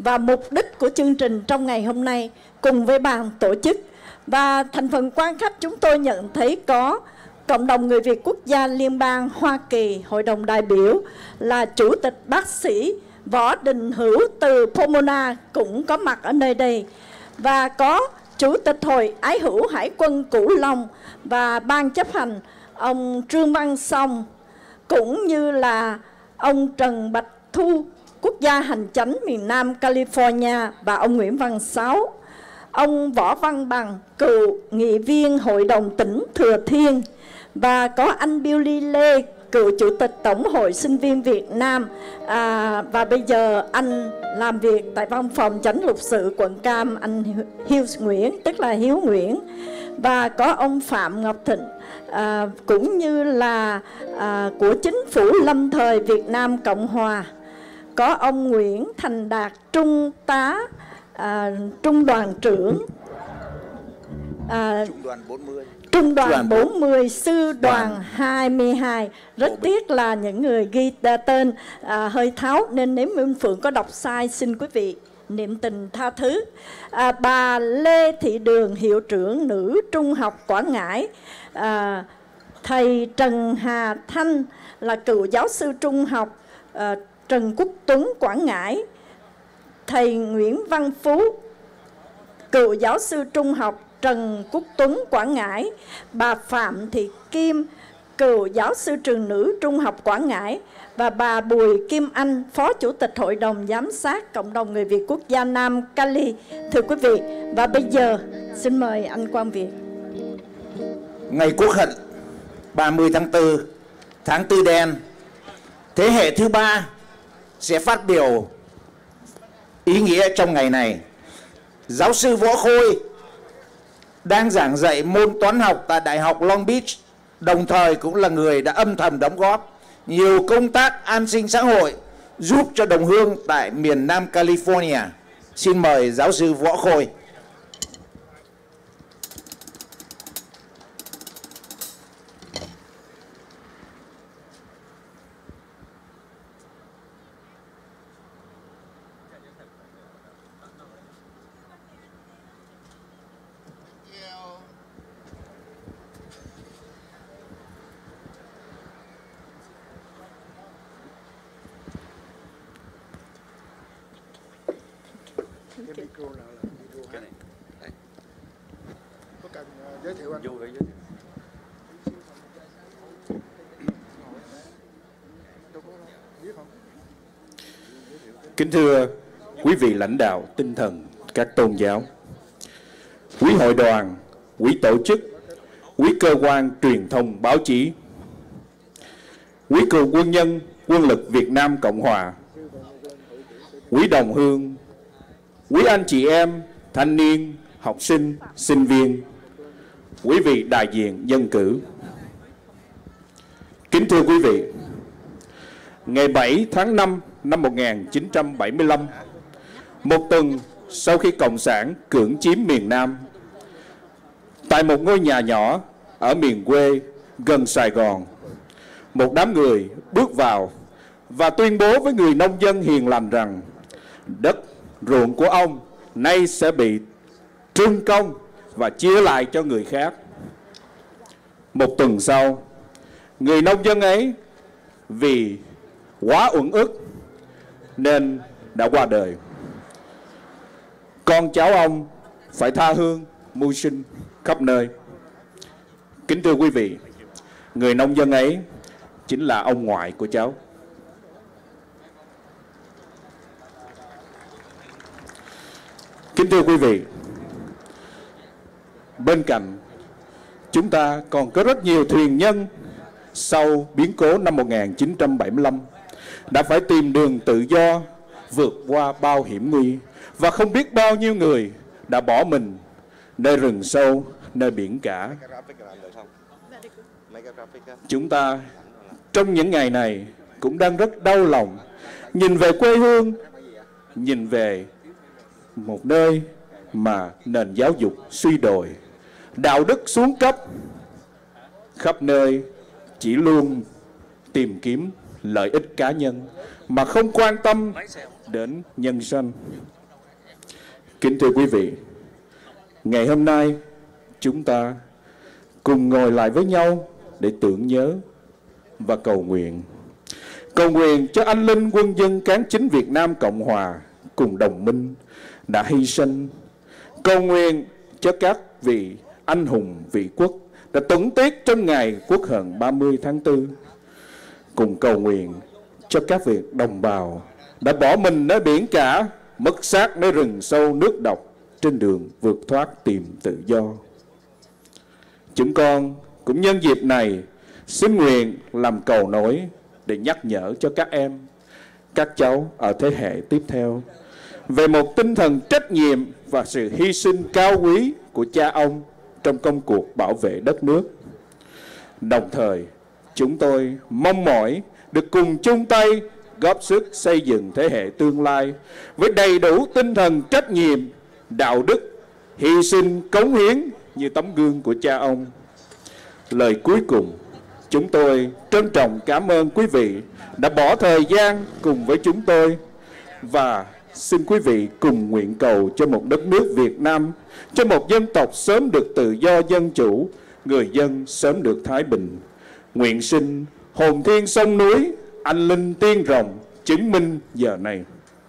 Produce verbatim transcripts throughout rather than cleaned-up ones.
và mục đích của chương trình trong ngày hôm nay cùng với ban tổ chức. Và thành phần quan khách chúng tôi nhận thấy có Cộng đồng Người Việt Quốc gia Liên bang Hoa Kỳ, Hội đồng đại biểu là Chủ tịch bác sĩ Võ Đình Hữu từ Pomona cũng có mặt ở nơi đây. Và có Chủ tịch Hội Ái hữu Hải quân Cửu Long và Ban chấp hành ông Trương Văn Song, cũng như là ông Trần Bạch Thu, Quốc gia hành chánh miền Nam California, và ông Nguyễn Văn Sáu, ông Võ Văn Bằng, cựu nghị viên Hội đồng tỉnh Thừa Thiên, và có anh Billy Lê, cựu Chủ tịch Tổng hội Sinh viên Việt Nam, à, và bây giờ anh làm việc tại văn phòng chánh lục sự quận Cam, anh Hiếu Nguyễn, tức là Hiếu Nguyễn. Và có ông Phạm Ngọc Thịnh, à, cũng như là à, của chính phủ lâm thời Việt Nam Cộng Hòa. Có ông Nguyễn Thành Đạt, Trung tá, à, Trung đoàn trưởng, à, Trung đoàn bốn mươi. Trung đoàn bốn mươi, Sư đoàn hai mươi hai. Rất tiếc là những người ghi tên à, hơi tháo, nên nếu Minh Phượng có đọc sai xin quý vị niệm tình tha thứ. à, Bà Lê Thị Đường, hiệu trưởng nữ trung học Quảng Ngãi. à, Thầy Trần Hà Thanh là cựu giáo sư trung học à, Trần Quốc Tuấn, Quảng Ngãi. Thầy Nguyễn Văn Phú, cựu giáo sư trung học Trần Quốc Tuấn, Quảng Ngãi. Bà Phạm Thị Kim, cựu giáo sư trường nữ trung học Quảng Ngãi. Và bà Bùi Kim Anh, Phó Chủ tịch Hội đồng Giám sát Cộng đồng Người Việt Quốc gia Nam Cali. Thưa quý vị, và bây giờ xin mời anh Quang Việt. Ngày Quốc hận ba mươi tháng tư, tháng tư đen, thế hệ thứ ba sẽ phát biểu ý nghĩa trong ngày này. Giáo sư Võ Khôi đang giảng dạy môn toán học tại Đại học Long Beach, đồng thời cũng là người đã âm thầm đóng góp nhiều công tác an sinh xã hội giúp cho đồng hương tại miền Nam California. Xin mời giáo sư Võ Khôi. Cái micro nào là micro cái này. Đây. Có cần uh, giới thiệu anh? Vô giới thiệu. Kính thưa quý vị lãnh đạo tinh thần các tôn giáo, quý hội đoàn, quý tổ chức, quý cơ quan truyền thông báo chí, quý cựu quân nhân quân lực Việt Nam Cộng Hòa, quý đồng hương, quý anh chị em, thanh niên, học sinh, sinh viên, quý vị đại diện dân cử. Kính thưa quý vị, ngày bảy tháng năm năm một nghìn chín trăm bảy mươi lăm, một tuần sau khi Cộng sản cưỡng chiếm miền Nam, tại một ngôi nhà nhỏ ở miền quê gần Sài Gòn, một đám người bước vào và tuyên bố với người nông dân hiền lành rằng đất ruộng của ông nay sẽ bị trưng công và chia lại cho người khác. Một tuần sau, người nông dân ấy vì quá uất ức nên đã qua đời. Con cháu ông phải tha hương mưu sinh khắp nơi. Kính thưa quý vị, người nông dân ấy chính là ông ngoại của cháu. Kính thưa quý vị, bên cạnh chúng ta còn có rất nhiều thuyền nhân sau biến cố năm một nghìn chín trăm bảy mươi lăm đã phải tìm đường tự do vượt qua bao hiểm nguy, và không biết bao nhiêu người đã bỏ mình nơi rừng sâu, nơi biển cả. Chúng ta trong những ngày này cũng đang rất đau lòng nhìn về quê hương, nhìn về một nơi mà nền giáo dục suy đồi, đạo đức xuống cấp, khắp nơi chỉ luôn tìm kiếm lợi ích cá nhân mà không quan tâm đến nhân sinh. Kính thưa quý vị, ngày hôm nay chúng ta cùng ngồi lại với nhau để tưởng nhớ và cầu nguyện. Cầu nguyện cho anh linh quân dân cán chính Việt Nam Cộng Hòa cùng đồng minh đã hy sinh. Cầu nguyện cho các vị anh hùng vị quốc đã tuẫn tiết trong ngày Quốc hận ba mươi tháng tư. Cùng cầu nguyện cho các vị đồng bào đã bỏ mình nơi biển cả, mất xác nơi rừng sâu nước độc trên đường vượt thoát tìm tự do. Chúng con cũng nhân dịp này xin nguyện làm cầu nối để nhắc nhở cho các em, các cháu ở thế hệ tiếp theo về một tinh thần trách nhiệm và sự hy sinh cao quý của cha ông trong công cuộc bảo vệ đất nước. Đồng thời, chúng tôi mong mỏi được cùng chung tay góp sức xây dựng thế hệ tương lai với đầy đủ tinh thần trách nhiệm, đạo đức, hy sinh, cống hiến như tấm gương của cha ông. Lời cuối cùng, chúng tôi trân trọng cảm ơn quý vị đã bỏ thời gian cùng với chúng tôi và xin quý vị cùng nguyện cầu cho một đất nước Việt Nam, cho một dân tộc sớm được tự do dân chủ, người dân sớm được thái bình. Nguyện xin hồn thiên sông núi, anh linh tiên rồng chứng minh giờ này.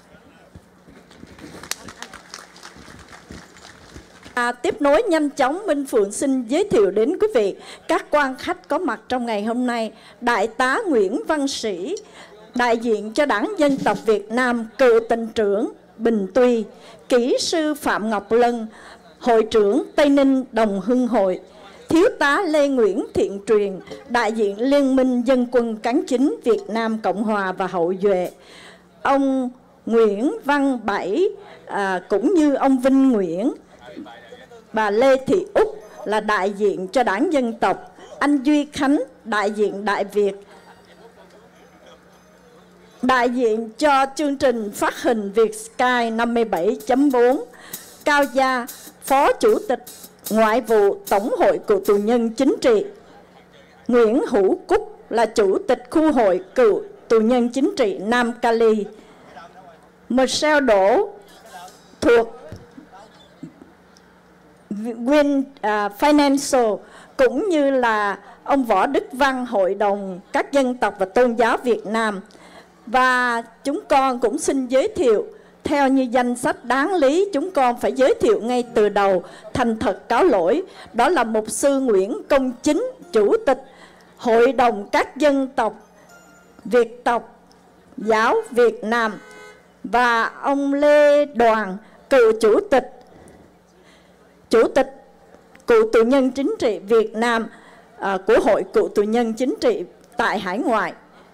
À, tiếp nối nhanh chóng, Minh Phượng xin giới thiệu đến quý vị các quan khách có mặt trong ngày hôm nay. Đại tá Nguyễn Văn Sĩ, đại diện cho Đảng Dân tộc Việt Nam, cựu tỉnh trưởng Bình Tuy. Kỹ sư Phạm Ngọc Lân, hội trưởng Tây Ninh Đồng Hưng Hội. Thiếu tá Lê Nguyễn Thiện Truyền, đại diện Liên minh Dân quân cán chính Việt Nam Cộng Hòa và Hậu Duệ. Ông Nguyễn Văn Bảy, à, cũng như ông Vinh Nguyễn. Bà Lê Thị Úc là đại diện cho Đảng Dân tộc. Anh Duy Khánh, đại diện Đại Việt. Đại diện cho chương trình phát hình Việt Sky năm mươi bảy chấm bốn. Cao Gia, Phó Chủ tịch Ngoại vụ Tổng hội Cựu tù nhân chính trị. Nguyễn Hữu Cúc là Chủ tịch Khu hội Cựu tù nhân chính trị Nam Cali. Michelle Đỗ thuộc Win uh, Financial, cũng như là ông Võ Đức Văn, Hội đồng các dân tộc và tôn giáo Việt Nam. Và chúng con cũng xin giới thiệu theo như danh sách đáng lý, chúng con phải giới thiệu ngay từ đầu, thành thật cáo lỗi. Đó là Mục sư Nguyễn Công Chính, Chủ tịch Hội đồng các dân tộc Việt tộc giáo Việt Nam. Và ông Lê Đoàn, cựu Chủ tịch Chủ tịch Cựu tù nhân chính trị Việt Nam à, của Hội Cựu tù nhân chính trị tại hải ngoại.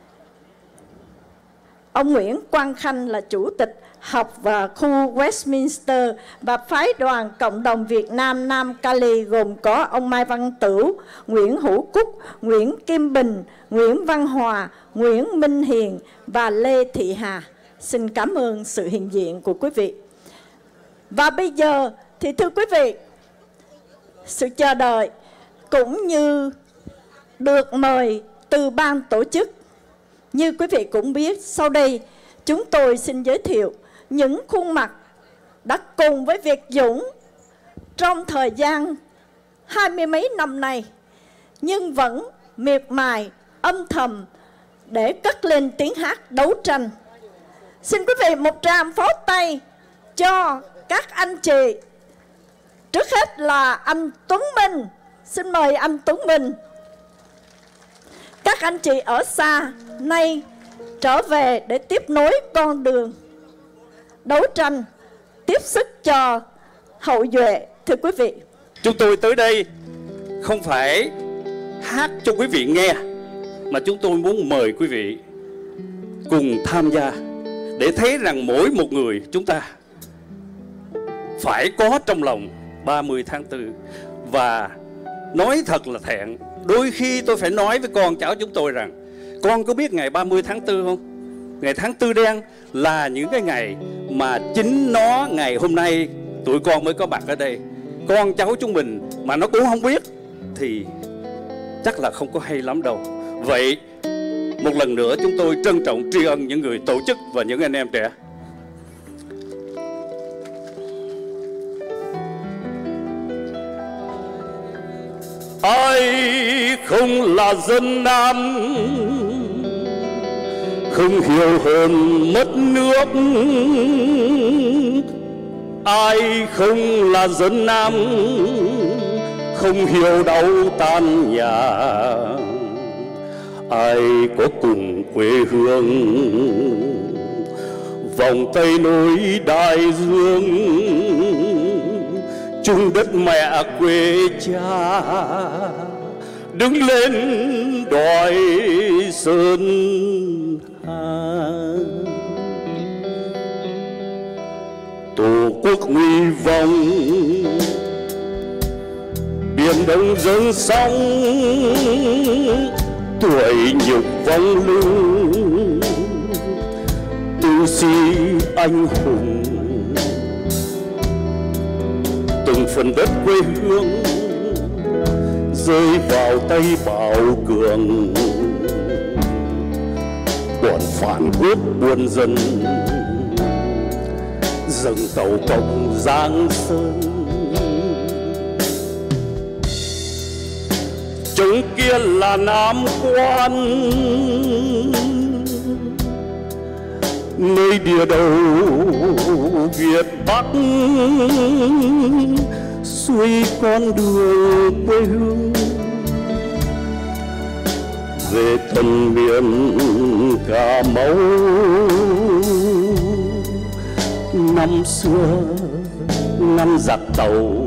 Ông Nguyễn Quang Khanh là Chủ tịch học và khu Westminster, và phái đoàn Cộng đồng Việt Nam Nam Cali gồm có ông Mai Văn Tửu, Nguyễn Hữu Cúc, Nguyễn Kim Bình, Nguyễn Văn Hòa, Nguyễn Minh Hiền và Lê Thị Hà. Xin cảm ơn sự hiện diện của quý vị. Và bây giờ thì thưa quý vị, sự chờ đợi cũng như được mời từ ban tổ chức. Như quý vị cũng biết, sau đây chúng tôi xin giới thiệu những khuôn mặt đã cùng với Việt Dũng trong thời gian hai mươi mấy năm nay, nhưng vẫn miệt mài âm thầm để cất lên tiếng hát đấu tranh. Xin quý vị một tràng pháo tay cho các anh chị. Trước hết là anh Tuấn Minh. Xin mời anh Tuấn Minh. Các anh chị ở xa nay trở về để tiếp nối con đường đấu tranh, tiếp sức cho hậu duệ. Thưa quý vị, chúng tôi tới đây không phải hát cho quý vị nghe, mà chúng tôi muốn mời quý vị cùng tham gia để thấy rằng mỗi một người chúng ta phải có trong lòng ba mươi tháng tư. Và nói thật là thẹn, đôi khi tôi phải nói với con cháu chúng tôi rằng: con có biết ngày ba mươi tháng tư không? Ngày tháng tư đen là những cái ngày mà chính nó, ngày hôm nay tụi con mới có mặt ở đây. Con cháu chúng mình mà nó cũng không biết thì chắc là không có hay lắm đâu. Vậy một lần nữa chúng tôi trân trọng tri ân những người tổ chức và những anh em trẻ. không là dân Nam, không hiểu hơn mất nước. Ai không là dân Nam, không hiểu đau tan nhà. Ai có cùng quê hương, vòng tay nối đại dương, chung đất mẹ quê cha, đứng lên đòi sơn hà. Tổ quốc huy vọng, biển đông dâng sóng, tuổi nhục vong lưu, tu sĩ anh hùng. Từng phần đất quê hương rơi vào tay Bảo Cường, bọn phản quốc buôn dân dâng tàu cộng Giang Sơn. Chúng kia là Nam Quan, nơi địa đầu Việt Bắc, xuôi con đường quê hương về tận miền Cà Mau. Năm xưa ngăn giặc tàu,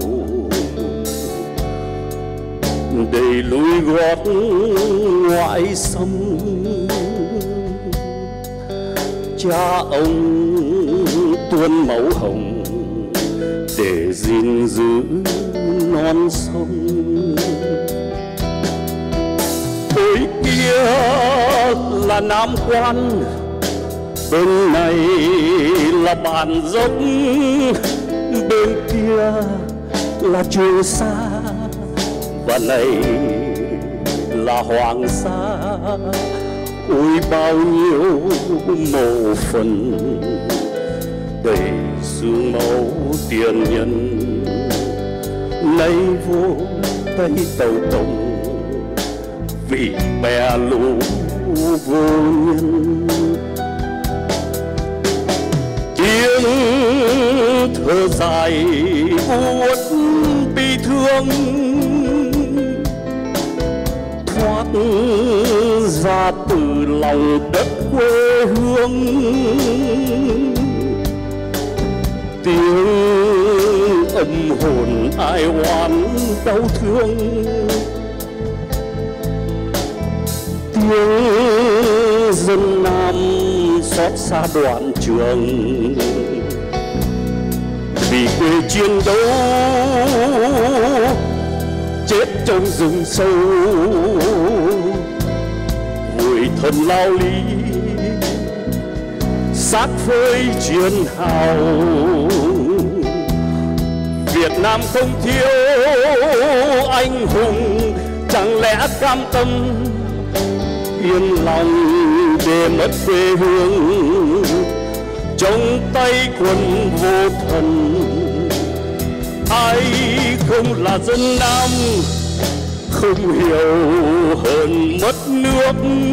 đầy lối gót ngoại xâm. Cha ông tuôn máu hồng để gìn giữ non sông. Bên kia là Nam Quan, bên này là Bản Dốc, bên kia là Trường Sa, và này là Hoàng Sa. Ôi bao nhiêu mộ phần đầy xương máu tiền nhân, nay vô tay tàu tổng vì bè lũ vô nhân. Tiếng thở dài buốt bi thương thoát ra từ lòng đất quê hương. Tiếng âm hồn ai oán đau thương, tiếng dân Nam xót xa đoạn trường. Vì quê chiến đấu chết trong rừng sâu, vùi thân lao lý xác phơi chiến hào. Việt Nam không thiếu anh hùng, chẳng lẽ cam tâm yên lòng để mất quê hương trong tay quân vô thần. Ai không là dân Nam, không hiểu hơn mất nước.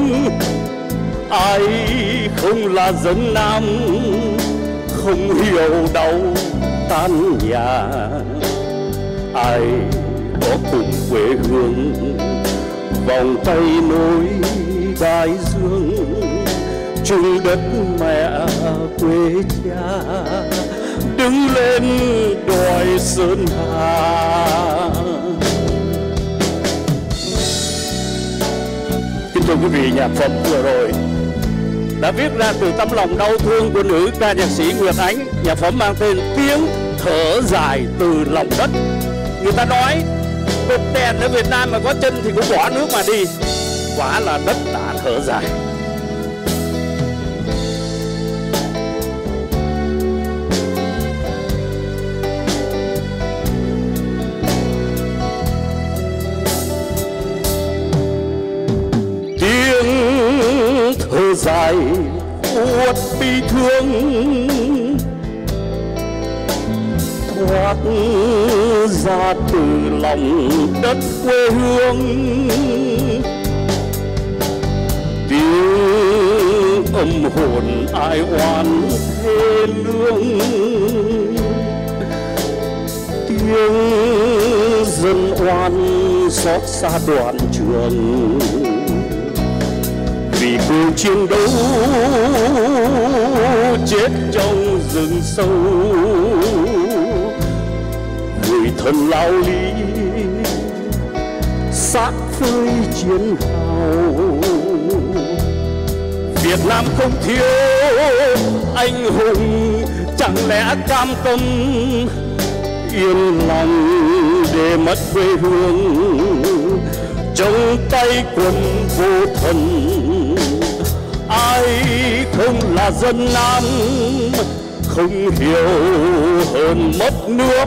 Ai không là dân Nam, không hiểu đau tan nhà. Ai có cùng quê hương, vòng tay nối đại dương, chung đất mẹ quê cha, đứng lên đòi sơn hà. Kính thưa quý vị, nhạc phẩm vừa rồi đã viết ra từ tấm lòng đau thương của nữ ca nhạc sĩ Nguyệt Ánh. Nhạc phẩm mang tên Tiếng Thở Dài Từ Lòng Đất. Người ta nói cột đèn ở Việt Nam mà có chân thì cũng bỏ nước mà đi. Quả là đất đã thở dài. Tiếng thở dài uất bi thương thoát ra từ lòng đất quê hương. Tiếng âm hồn ai oán thê lương, tiếng dân oan xót xa đoạn trường. Vì cuộc chiến đấu chết trong rừng sâu, người thân lao lý xác phơi chiến hào. Việt Nam không thiếu anh hùng, chẳng lẽ cam tâm yên lòng để mất quê hương trong tay quân vô thần. Ai không là dân Nam không hiểu hơn mất nước,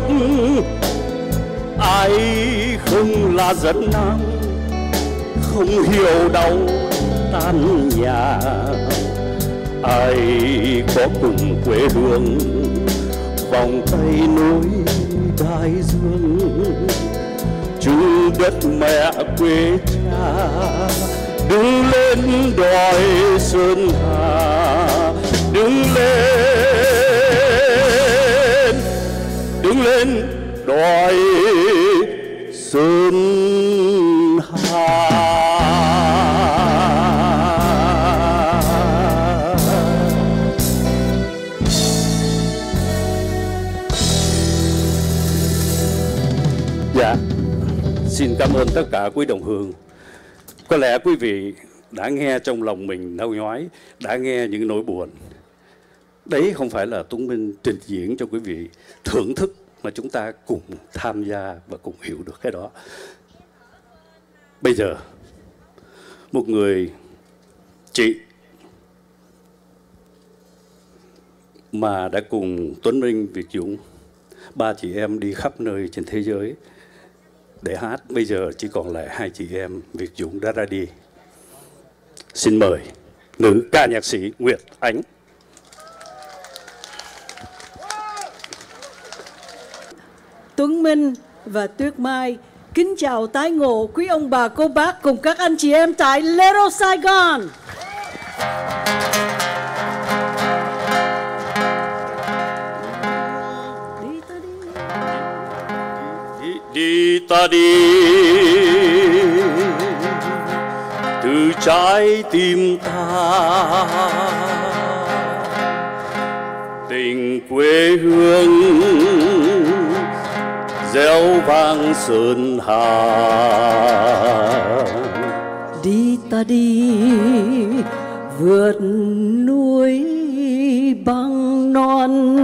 ai không là dân Nam không hiểu đau tan nhà. Ai có cùng quê hương vòng tay nối đại dương, chung đất mẹ quê cha đứng lên đòi sơn hà. Đứng lên, đứng lên đòi sơn hà. Dạ, xin cảm ơn tất cả quý đồng hương. Có lẽ quý vị đã nghe trong lòng mình đau nhói, đã nghe những nỗi buồn. Đấy không phải là Tuấn Minh trình diễn cho quý vị thưởng thức, mà chúng ta cùng tham gia và cùng hiểu được cái đó. Bây giờ, một người chị mà đã cùng Tuấn Minh, Việt Dũng, ba chị em đi khắp nơi trên thế giới để hát. Bây giờ chỉ còn lại hai chị em Việt Dũng đã ra đi. Xin mời nữ ca nhạc sĩ Nguyệt Ánh. Tuấn Minh và Tuyết Mai kính chào tái ngộ quý ông bà cô bác cùng các anh chị em tại Little Saigon. Đi ta đi từ trái tim ta, tình quê hương reo vang sơn hà. Đi ta đi vượt núi băng non,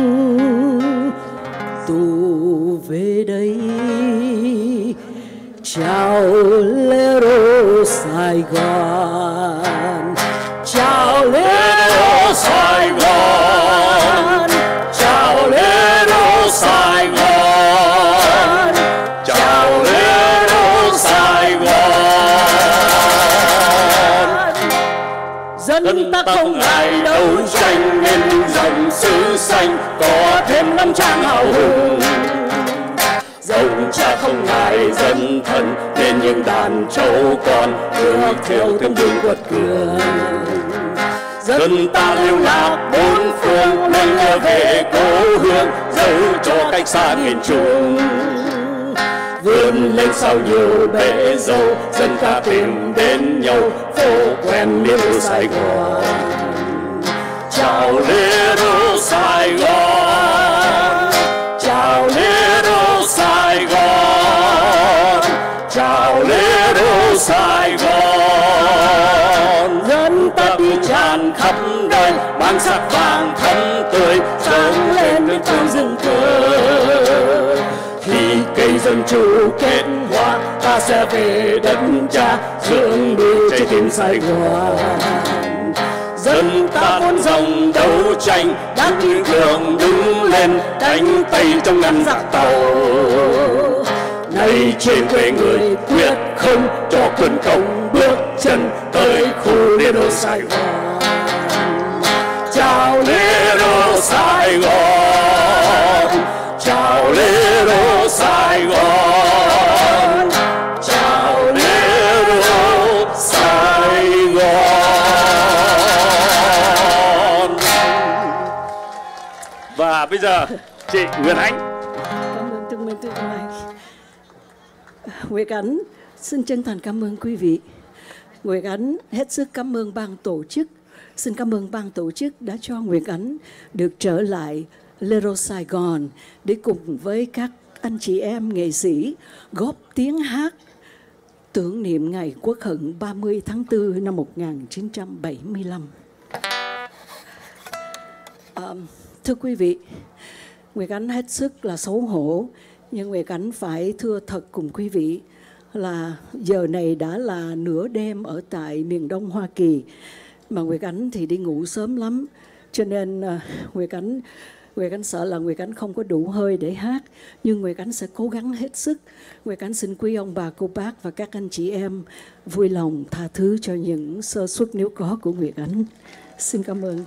tù về đây chào Little Saigon, chào Little Saigon, chào Little Saigon, chào Little Saigon. Dân ta không ngại đấu tranh nên dòng xứ xanh có thêm năm trang hào hùng. Dòng cha không ngại dân thân nên những đàn trâu con bước theo tấm gương quật cường. Dân ta lưu lạc bốn phương nên nhớ về cố hương, dẫu cho cách xa miền Trung. Vươn lên sau nhiều bể dâu, dân ta tìm đến nhau phố quen Little Saigon. Chào Little Saigon, chào Little Saigon, chào Little Saigon. Dân ta đi tràn khắp đời mang sắc vàng thắm tươi, sáng lên những cơn rừng thơ. Khi cây dân chủ kết hoa, ta sẽ về đất cha dưỡng nuôi trái tim Sài Gòn. Dân ta muốn dòng đấu tranh đã kiên cường đứng lên, đánh tay trong ngăn giặc tàu. Nay trên quê người quyết không cho quân công bước chân tới khu Little Saigon. Chào Little Saigon, chào Và bây giờ chị Nguyễn Ánh. Cảm ơn Trung Minh Tuyệt Mai. Nguyệt Ánh xin chân thành cảm ơn quý vị. Nguyệt Ánh hết sức cảm ơn ban tổ chức. Xin cảm ơn ban tổ chức đã cho Nguyệt Ánh được trở lại Little Sài Gòn để cùng với các anh chị em nghệ sĩ góp tiếng hát tưởng niệm ngày Quốc hận ba mươi tháng tư năm một nghìn chín trăm bảy mươi lăm. À, thưa quý vị, Nguyệt Ánh hết sức là xấu hổ, nhưng Nguyệt Ánh phải thưa thật cùng quý vị là giờ này đã là nửa đêm ở tại miền Đông Hoa Kỳ, mà Nguyệt Ánh thì đi ngủ sớm lắm, cho nên uh, Nguyệt Ánh Nguyệt Ánh sợ là Nguyệt Ánh không có đủ hơi để hát, nhưng Nguyệt Ánh sẽ cố gắng hết sức. Nguyệt Ánh xin quý ông bà cô bác và các anh chị em vui lòng tha thứ cho những sơ suất nếu có của Nguyệt Ánh. Xin cảm ơn.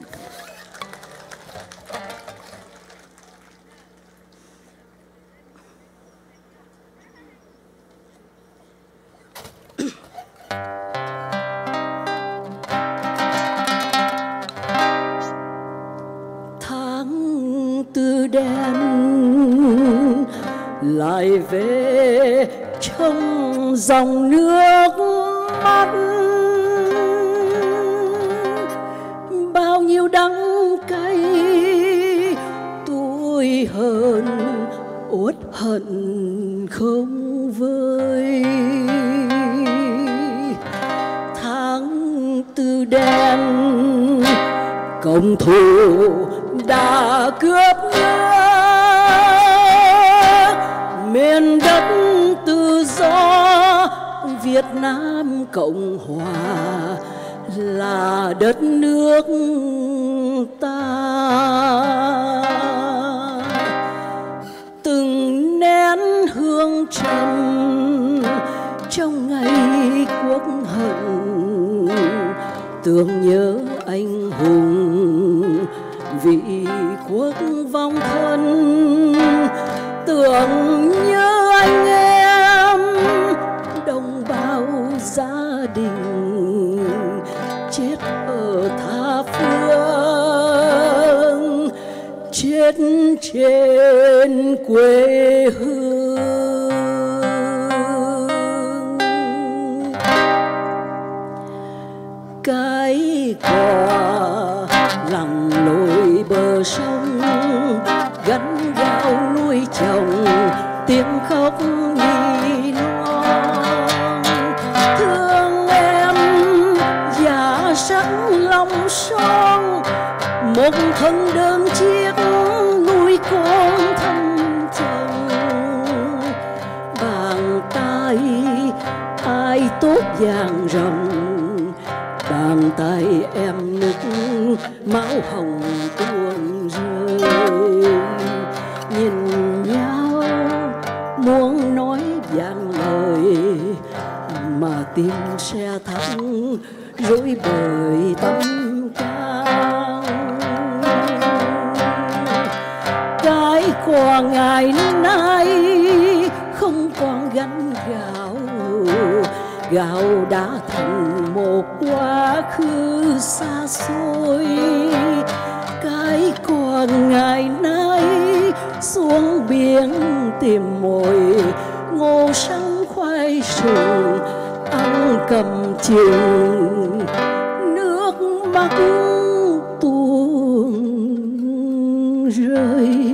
Lại về trong dòng nước mắt, bao nhiêu đắng cay tôi hờn uất hận không vơi. Tháng tư đen cộng thù đã cướp nước miền đất tự do Việt Nam Cộng Hòa là đất nước ta. Từng nén hương trầm trong ngày Quốc hận, tưởng nhớ anh hùng vì quốc vong thân, tưởng nhớ anh em đồng bào gia đình chết ở tha phương, chết trên quê hương. Cái cò lặn lội bờ sông gánh gạo nuôi chồng, tiếng khóc nỉ non. Thương em già sẵn lòng son, một thân đơn chiếc nuôi con thăm chồng. Bàn tay ai tốt vàng rồng, bàn tay em nức máu hồng tuôn rơi. Nhìn nhau muốn nói vạn lời, mà tim sẽ thắng rối bời tâm can. Cái quà ngày nay không còn gánh gạo, gạo đã thành một quá khứ xa xôi. Cái còn ngày nay xuống biển tìm mồi, ngô sắn khoai sườn ăn cầm chừng, nước mắt tuôn rơi.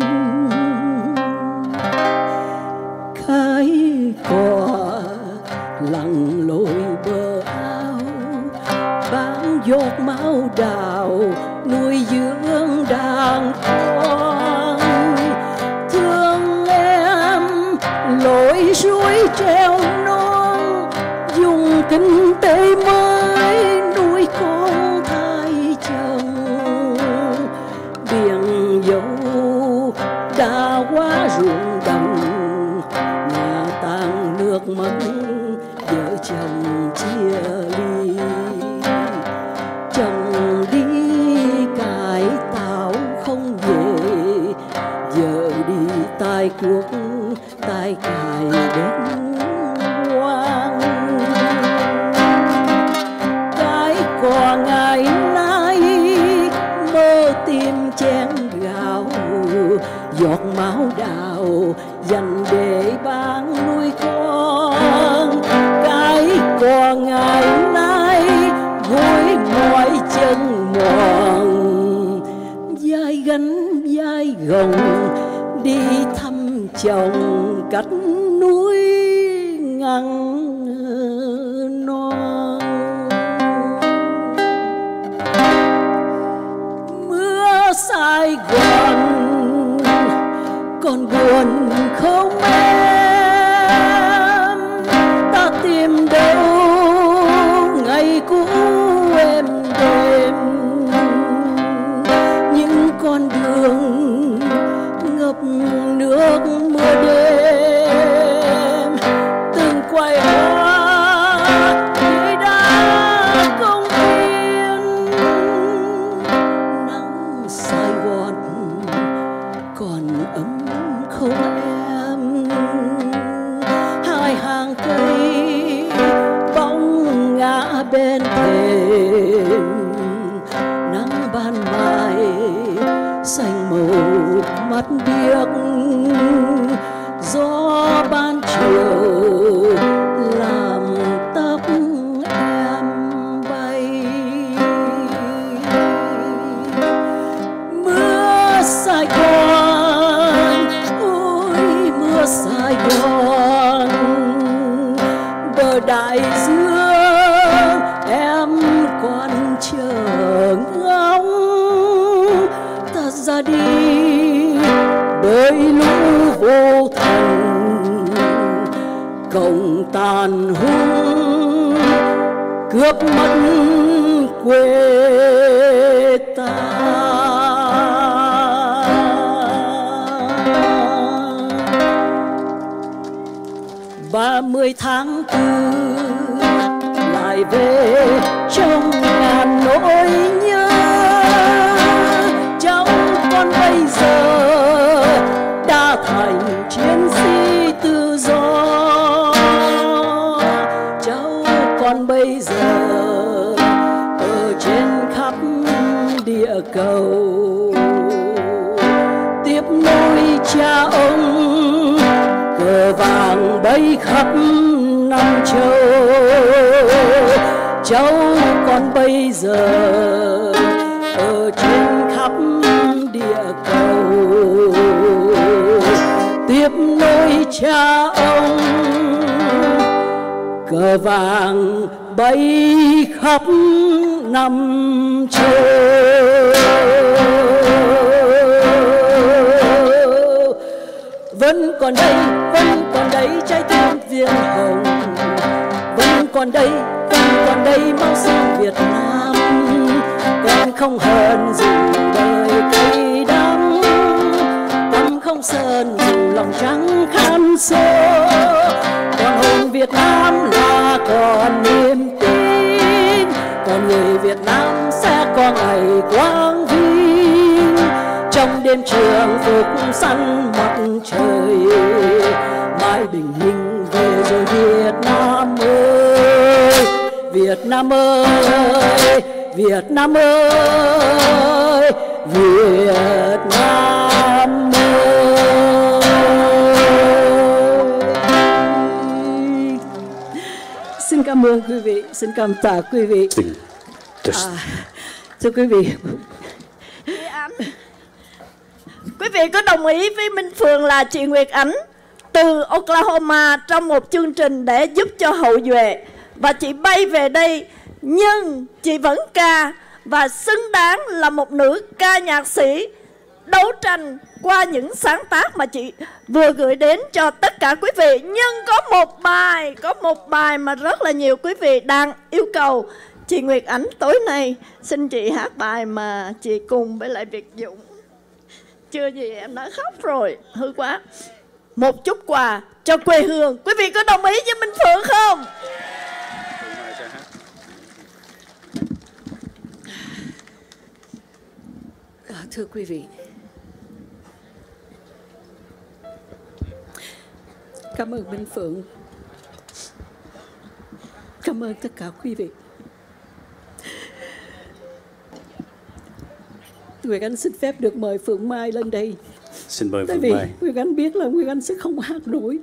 Cái cò lặn lội bờ ao, bán giọt máu đào nuôi dưỡng đàn con. Thương em lội suối treo non, dùng kinh tế mới nuôi con thay chồng. Biển dâu đã quá ruộng đồng, nhà tan nước mất vợ chồng chia ly. Chồng đi cải tạo không về, giờ đi tai quốc tai cài đất hoang. Gồng đi thăm chồng cắt núi ngăng non. Mưa Sài Gòn còn buồn không em, ta tìm đâu ngày cũ êm đềm, những con đường ngập nước mưa đêm, từng quầy hoa thì đã công viên. Nắng Sài Gòn còn ấm không em, hai hàng cây bóng ngã bên thềm, nắng ban mai xanh màu mắt biếc, gió ban chiều làm tóc em bay. Mưa Sài Gòn, ôi mưa Sài Gòn, bờ đại dương em còn chờ ngóng, ta ra đi đời lũ vô thần, cộng tàn hung cướp mất quê ta. Ba mươi tháng tư lại về trong ngàn nỗi nhớ, cháu con bây giờ đã thành chiến sĩ tự do. Cháu con bây giờ ở trên khắp địa cầu, tiếp nối cha ông cờ vàng bay khắp năm châu. Cháu con bây giờ ở trên khắp địa cầu, tiếp nối cha ông cờ vàng bay khắp năm châu. Vẫn còn đây, vẫn còn đây trái tim viên hồng, vẫn còn đây, vẫn còn đây máu xương Việt Nam. Con không hờn dù đời cay đắng, tâm không sơn dù lòng trắng khan xô. Còn hồn Việt Nam là còn niềm tin, còn người Việt Nam sẽ có ngày quang vinh. Trong đêm trường phục săn mặt trời, mãi bình minh về rồi Việt Nam ơi, Việt Nam ơi, Việt Nam ơi, Việt Nam ơi. Xin cảm ơn quý vị, xin cảm tạ quý vị. À, thưa quý vị, quý vị có đồng ý với Minh Phượng là chị Nguyệt Ánh từ Oklahoma trong một chương trình để giúp cho hậu duệ, và chị bay về đây nhưng chị vẫn ca và xứng đáng là một nữ ca nhạc sĩ đấu tranh qua những sáng tác mà chị vừa gửi đến cho tất cả quý vị. Nhưng có một bài, có một bài mà rất là nhiều quý vị đang yêu cầu. Chị Nguyệt Ánh tối nay xin chị hát bài mà chị cùng với lại Việt Dũng. Chưa gì em đã khóc rồi, hư quá. Một chút quà cho quê hương. Quý vị có đồng ý với Minh Phượng không? À, thưa quý vị, cảm ơn Minh Phượng, cảm ơn tất cả quý vị. Nguyệt Ánh xin phép được mời Phượng Mai lên đây. Xin mời Tại Phượng vì Mai. Nguyệt Ánh biết là Nguyệt Ánh sẽ không hát nổi,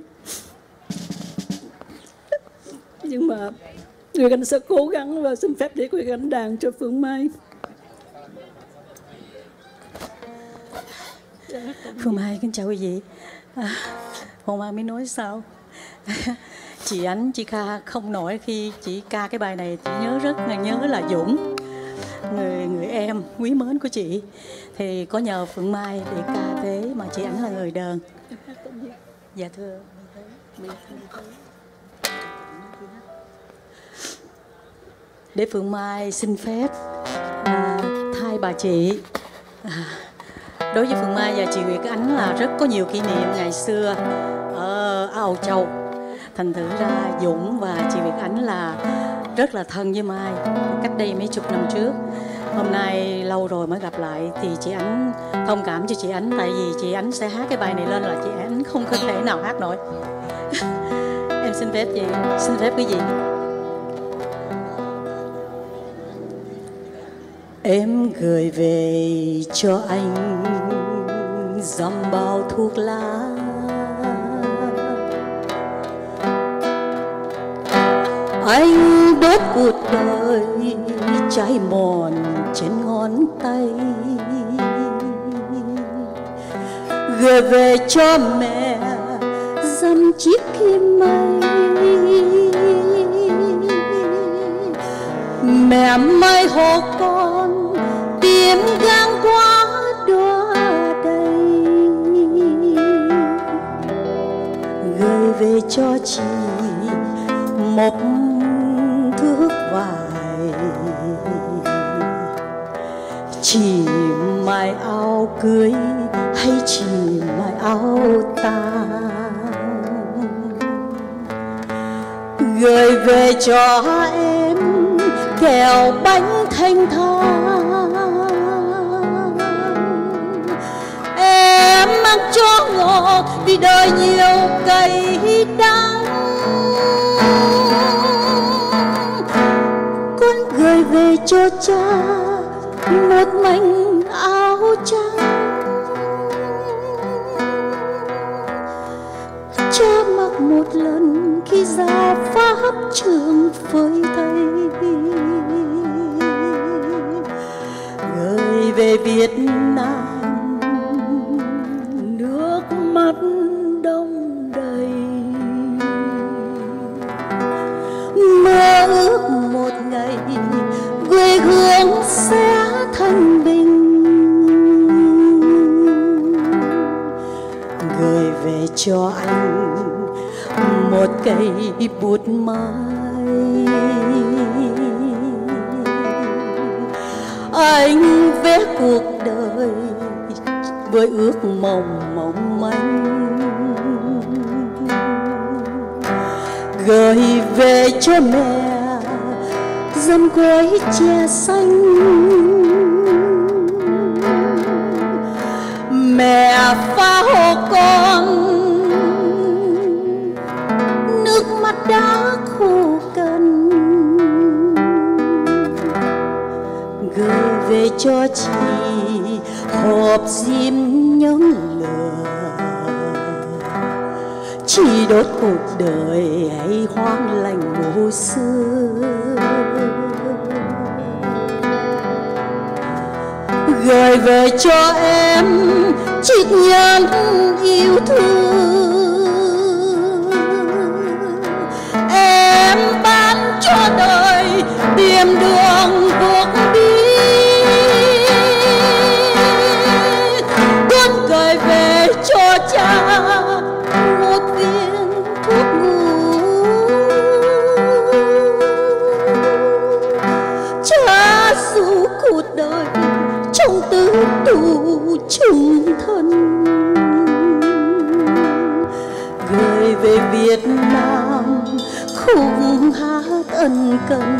nhưng mà Nguyệt Ánh sẽ cố gắng và xin phép để Nguyệt Ánh đàn cho Phượng Mai. Phương Mai kính chào quý vị. À, hôm mai mới nói sao? Chị Ánh, chị ca không nổi khi chị ca cái bài này. Chị nhớ rất là nhớ là Dũng, người người em quý mến của chị. Thì có nhờ Phượng Mai để ca thế mà chị Ánh là người đờn. Dạ thưa. Để Phượng Mai xin phép à, thay bà chị. À, đối với Phượng Mai và chị Nguyệt Ánh là rất có nhiều kỷ niệm ngày xưa ở Âu Châu. Thành thử ra Dũng và chị Nguyệt Ánh là rất là thân với Mai cách đây mấy chục năm trước. Hôm nay lâu rồi mới gặp lại thì chị Ánh thông cảm cho chị Ánh, tại vì chị Ánh sẽ hát cái bài này lên là chị Ánh không có thể nào hát nổi. Em xin phép chị, xin phép quý vị. Em gửi về cho anh dăm bao thuốc lá, anh đốt cuộc đời cháy mòn trên ngón tay, gửi về cho mẹ dăm chiếc kim may. Mẹ mai hộ con tìm ngang qua đóa đầy, gửi về cho chị một thước vải, chỉ mài áo cưới hay chỉ mài áo tang, gửi về cho em kẹo bánh thanh thang. Em mang cho ngọt vì đời nhiều cay đắng, con gửi về cho cha một mảnh áo trắng. Cha mặc một lần khi ra pháp trường phơi thay, gửi về Việt Nam nước mắt đông đầy. Mơ ước một ngày quê hương sẽ thanh bình, gửi về cho anh một cây bút mai. Anh vẽ cuộc đời với ước mộng mong manh, gửi về cho mẹ dăm gói chè xanh. Mẹ pha hộ con nước mắt đã khô cằn, gửi về cho chị hộp diêm nhóm lửa, chỉ đốt cuộc đời hay hoang lành mùa xưa. Gửi về cho em chiếc nhẫn yêu thương, em bán cho đời tìm đường cuộc đi. Con gửi về cho cha một viên thuốc ngủ, cha dù cuộc đời trong tư tù chung thân, gửi về Việt Nam khúc hát ân cần.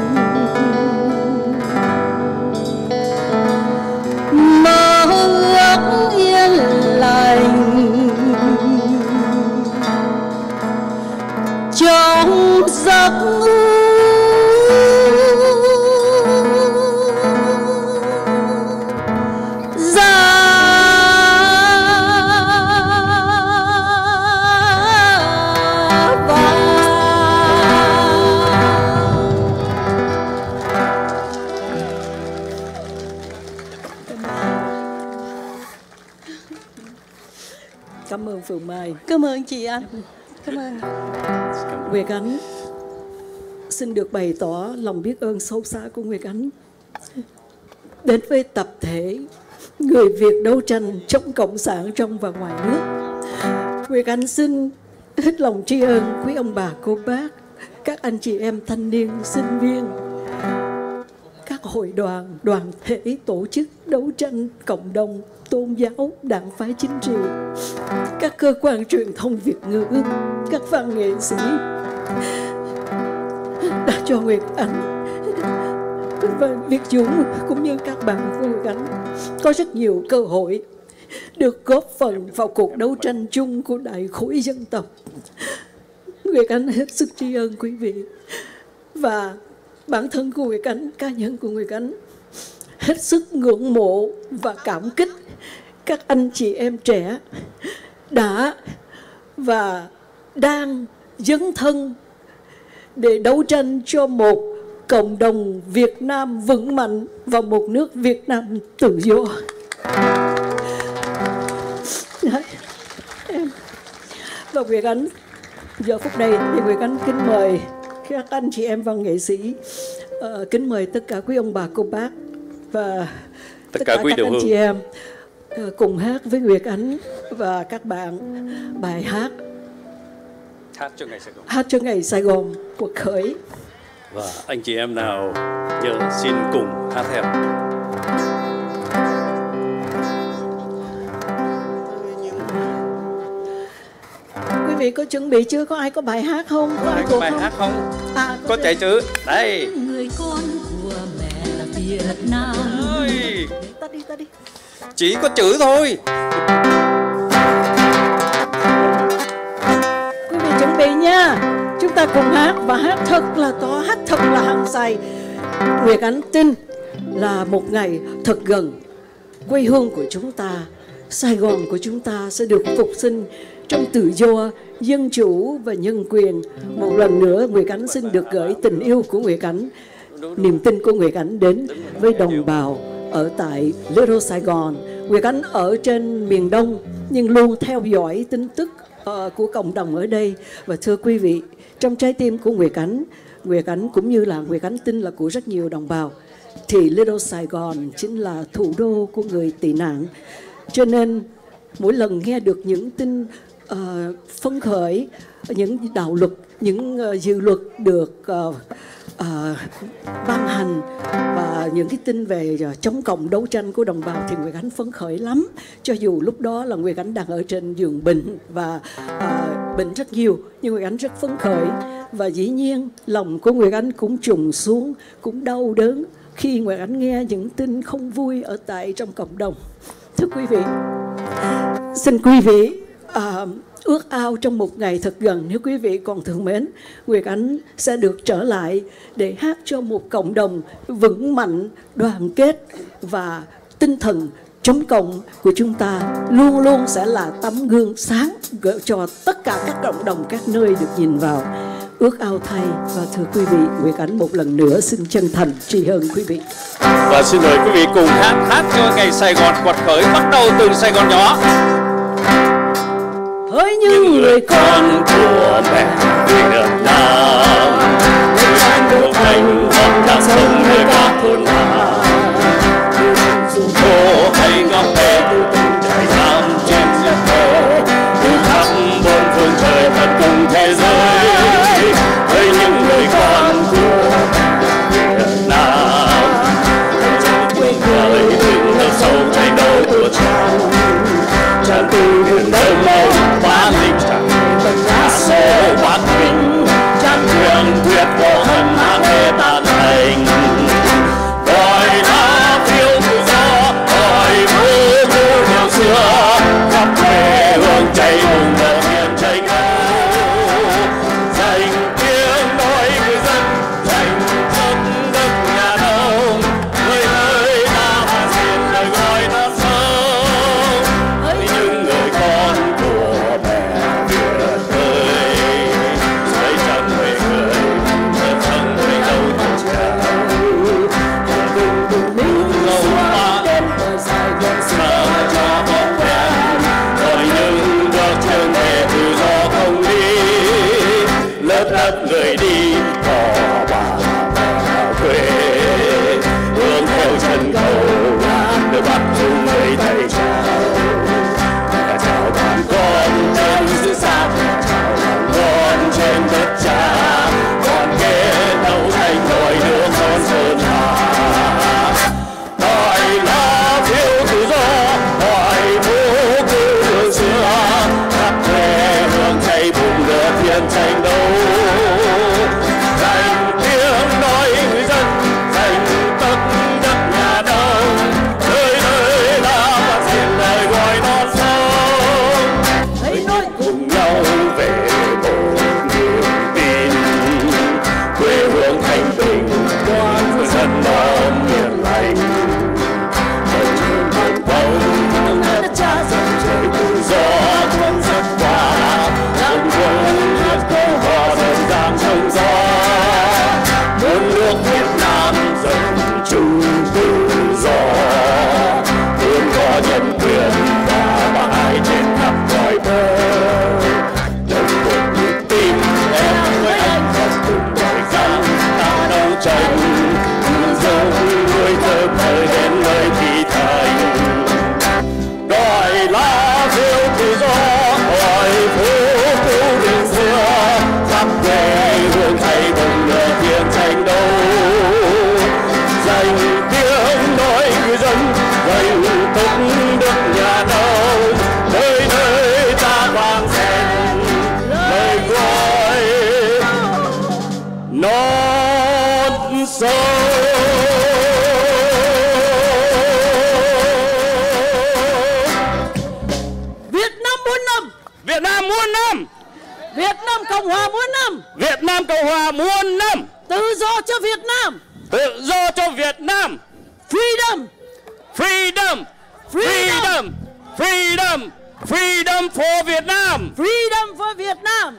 Mơ ước yên lành trong giấc mơ, Cảm ơn Phượng Mai. Cảm ơn chị Anh. Cảm ơn. Nguyệt Ánh xin được bày tỏ lòng biết ơn sâu xa của Nguyệt Ánh đến với tập thể người Việt đấu tranh chống cộng sản trong và ngoài nước. Nguyệt Ánh xin hết lòng tri ân quý ông bà cô bác, các anh chị em thanh niên, sinh viên, các hội đoàn, đoàn thể, tổ chức đấu tranh, cộng đồng, tôn giáo, đảng phái chính trị, các cơ quan truyền thông Việt ngữ, các văn nghệ sĩ đã cho Nguyệt Ánh và Việt Dũng cũng như các bạn của Nguyệt Ánh có rất nhiều cơ hội được góp phần vào cuộc đấu tranh chung của đại khối dân tộc. Nguyệt Ánh hết sức tri ân quý vị, và bản thân của Nguyệt Ánh, cá nhân của Nguyệt Ánh hết sức ngưỡng mộ và cảm kích các anh chị em trẻ đã và đang dấn thân để đấu tranh cho một cộng đồng Việt Nam vững mạnh và một nước Việt Nam tự do. Và Nguyệt Ánh giờ phút này thì Nguyệt Ánh kính mời các anh chị em văn nghệ sĩ, uh, kính mời tất cả quý ông bà cô bác và tất, tất cả, cả quý các anh hương. Chị em uh, cùng hát với Nguyệt Ánh và các bạn bài hát Hát cho ngày Sài Gòn. Hát cho ngày Sài Gòn cuộc khởi. Và anh chị em nào giờ xin cùng hát theo. Quý vị có chuẩn bị chưa? Có ai có bài hát không? Có, có ai có bài không? hát không? À, có, có chạy chữ. Đây. Người con của mẹ là Việt Nam. Ôi. Ta đi, ta đi. Chỉ có chữ thôi. Quý vị chuẩn bị nha. Chúng ta cùng hát và hát thật là to, hát thật là hăng say. Nguyệt Ánh tin là một ngày thật gần, quê hương của chúng ta, Sài Gòn của chúng ta sẽ được phục sinh trong tự do, dân chủ và nhân quyền. Một lần nữa Nguyệt Ánh xin được gửi tình yêu của Nguyệt Ánh, niềm tin của Nguyệt Ánh đến với đồng bào ở tại Little Sài Gòn. Nguyệt Ánh ở trên miền Đông nhưng luôn theo dõi tin tức uh, của cộng đồng ở đây. Và thưa quý vị, trong trái tim của Nguyệt Ánh, Nguyệt Ánh cũng như là Nguyệt Ánh tin là của rất nhiều đồng bào, thì Little Sài Gòn chính là thủ đô của người tị nạn. Cho nên mỗi lần nghe được những tin uh, phấn khởi, những đạo luật, những uh, dự luật được uh, uh, ban hành và những cái tin về uh, chống cộng đấu tranh của đồng bào thì Nguyệt Ánh phấn khởi lắm. Cho dù lúc đó là Nguyệt Ánh đang ở trên giường bệnh và uh, bệnh rất nhiều, nhưng Nguyệt Ánh rất phấn khởi. Và dĩ nhiên lòng của Nguyệt Ánh cũng trùng xuống, cũng đau đớn khi Nguyệt Ánh nghe những tin không vui ở tại trong cộng đồng. Thưa quý vị, xin quý vị uh, ước ao trong một ngày thật gần, nếu quý vị còn thương mến, Nguyệt Ánh sẽ được trở lại để hát cho một cộng đồng vững mạnh, đoàn kết và tinh thần chống cộng của chúng ta luôn luôn sẽ là tấm gương sáng cho tất cả các cộng đồng các nơi được nhìn vào. Ước ao thay. Và thưa quý vị, Nguyệt Ánh một lần nữa xin chân thành tri ân quý vị. Và xin mời quý vị cùng hát hát cho ngày Sài Gòn quật khởi, bắt đầu từ Sài Gòn nhỏ. Hỡi những người con của mẹ Việt Nam, người anh được anh vẫn đang sống nơi các thôn làng, dù khổ hay ngọc bé trải nam trên đất thề, đi khắp bốn phương trời tận cùng thế giới. Hỡi những người con của Việt Nam, quê hương lấy tình yêu sâu cháy đôi của cha, cha từ biển đông bá lịch chẳng tận ngã số bát bình, cha truyền tuyệt vô hận hạ thế tàn thành. Việt Nam. Freedom. Freedom. Freedom. Freedom. Freedom for Việt Nam. Freedom for Việt Nam.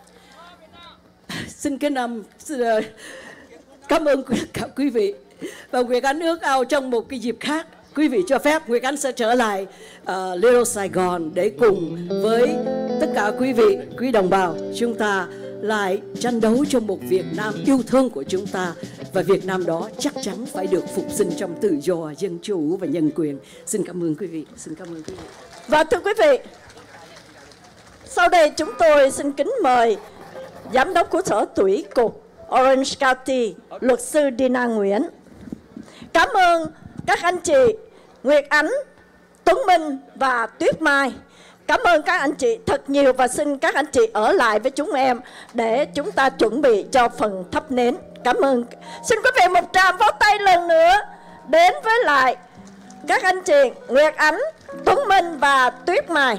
Xin kính âm cảm ơn tất cả quý vị. Và Nguyệt Ánh ước ao trong một cái dịp khác, quý vị cho phép Nguyệt Ánh sẽ trở lại uh, Little Sài Gòn để cùng với tất cả quý vị, quý đồng bào, chúng ta lại tranh đấu cho một Việt Nam yêu thương của chúng ta. Và Việt Nam đó chắc chắn phải được phục sinh trong tự do, dân chủ và nhân quyền. Xin cảm ơn quý vị. Xin cảm ơn quý vị. Và thưa quý vị, sau đây chúng tôi xin kính mời Giám đốc của Sở Thủy cục Orange County, luật sư Dina Nguyễn. Cảm ơn các anh chị Nguyệt Ánh, Tuấn Minh và Tuyết Mai. Cảm ơn các anh chị thật nhiều và xin các anh chị ở lại với chúng em để chúng ta chuẩn bị cho phần thắp nến. Cảm ơn. Xin quý vị một tràng pháo tay lần nữa đến với lại các anh chị Nguyệt Ánh, Tuấn Minh và Tuyết Mai.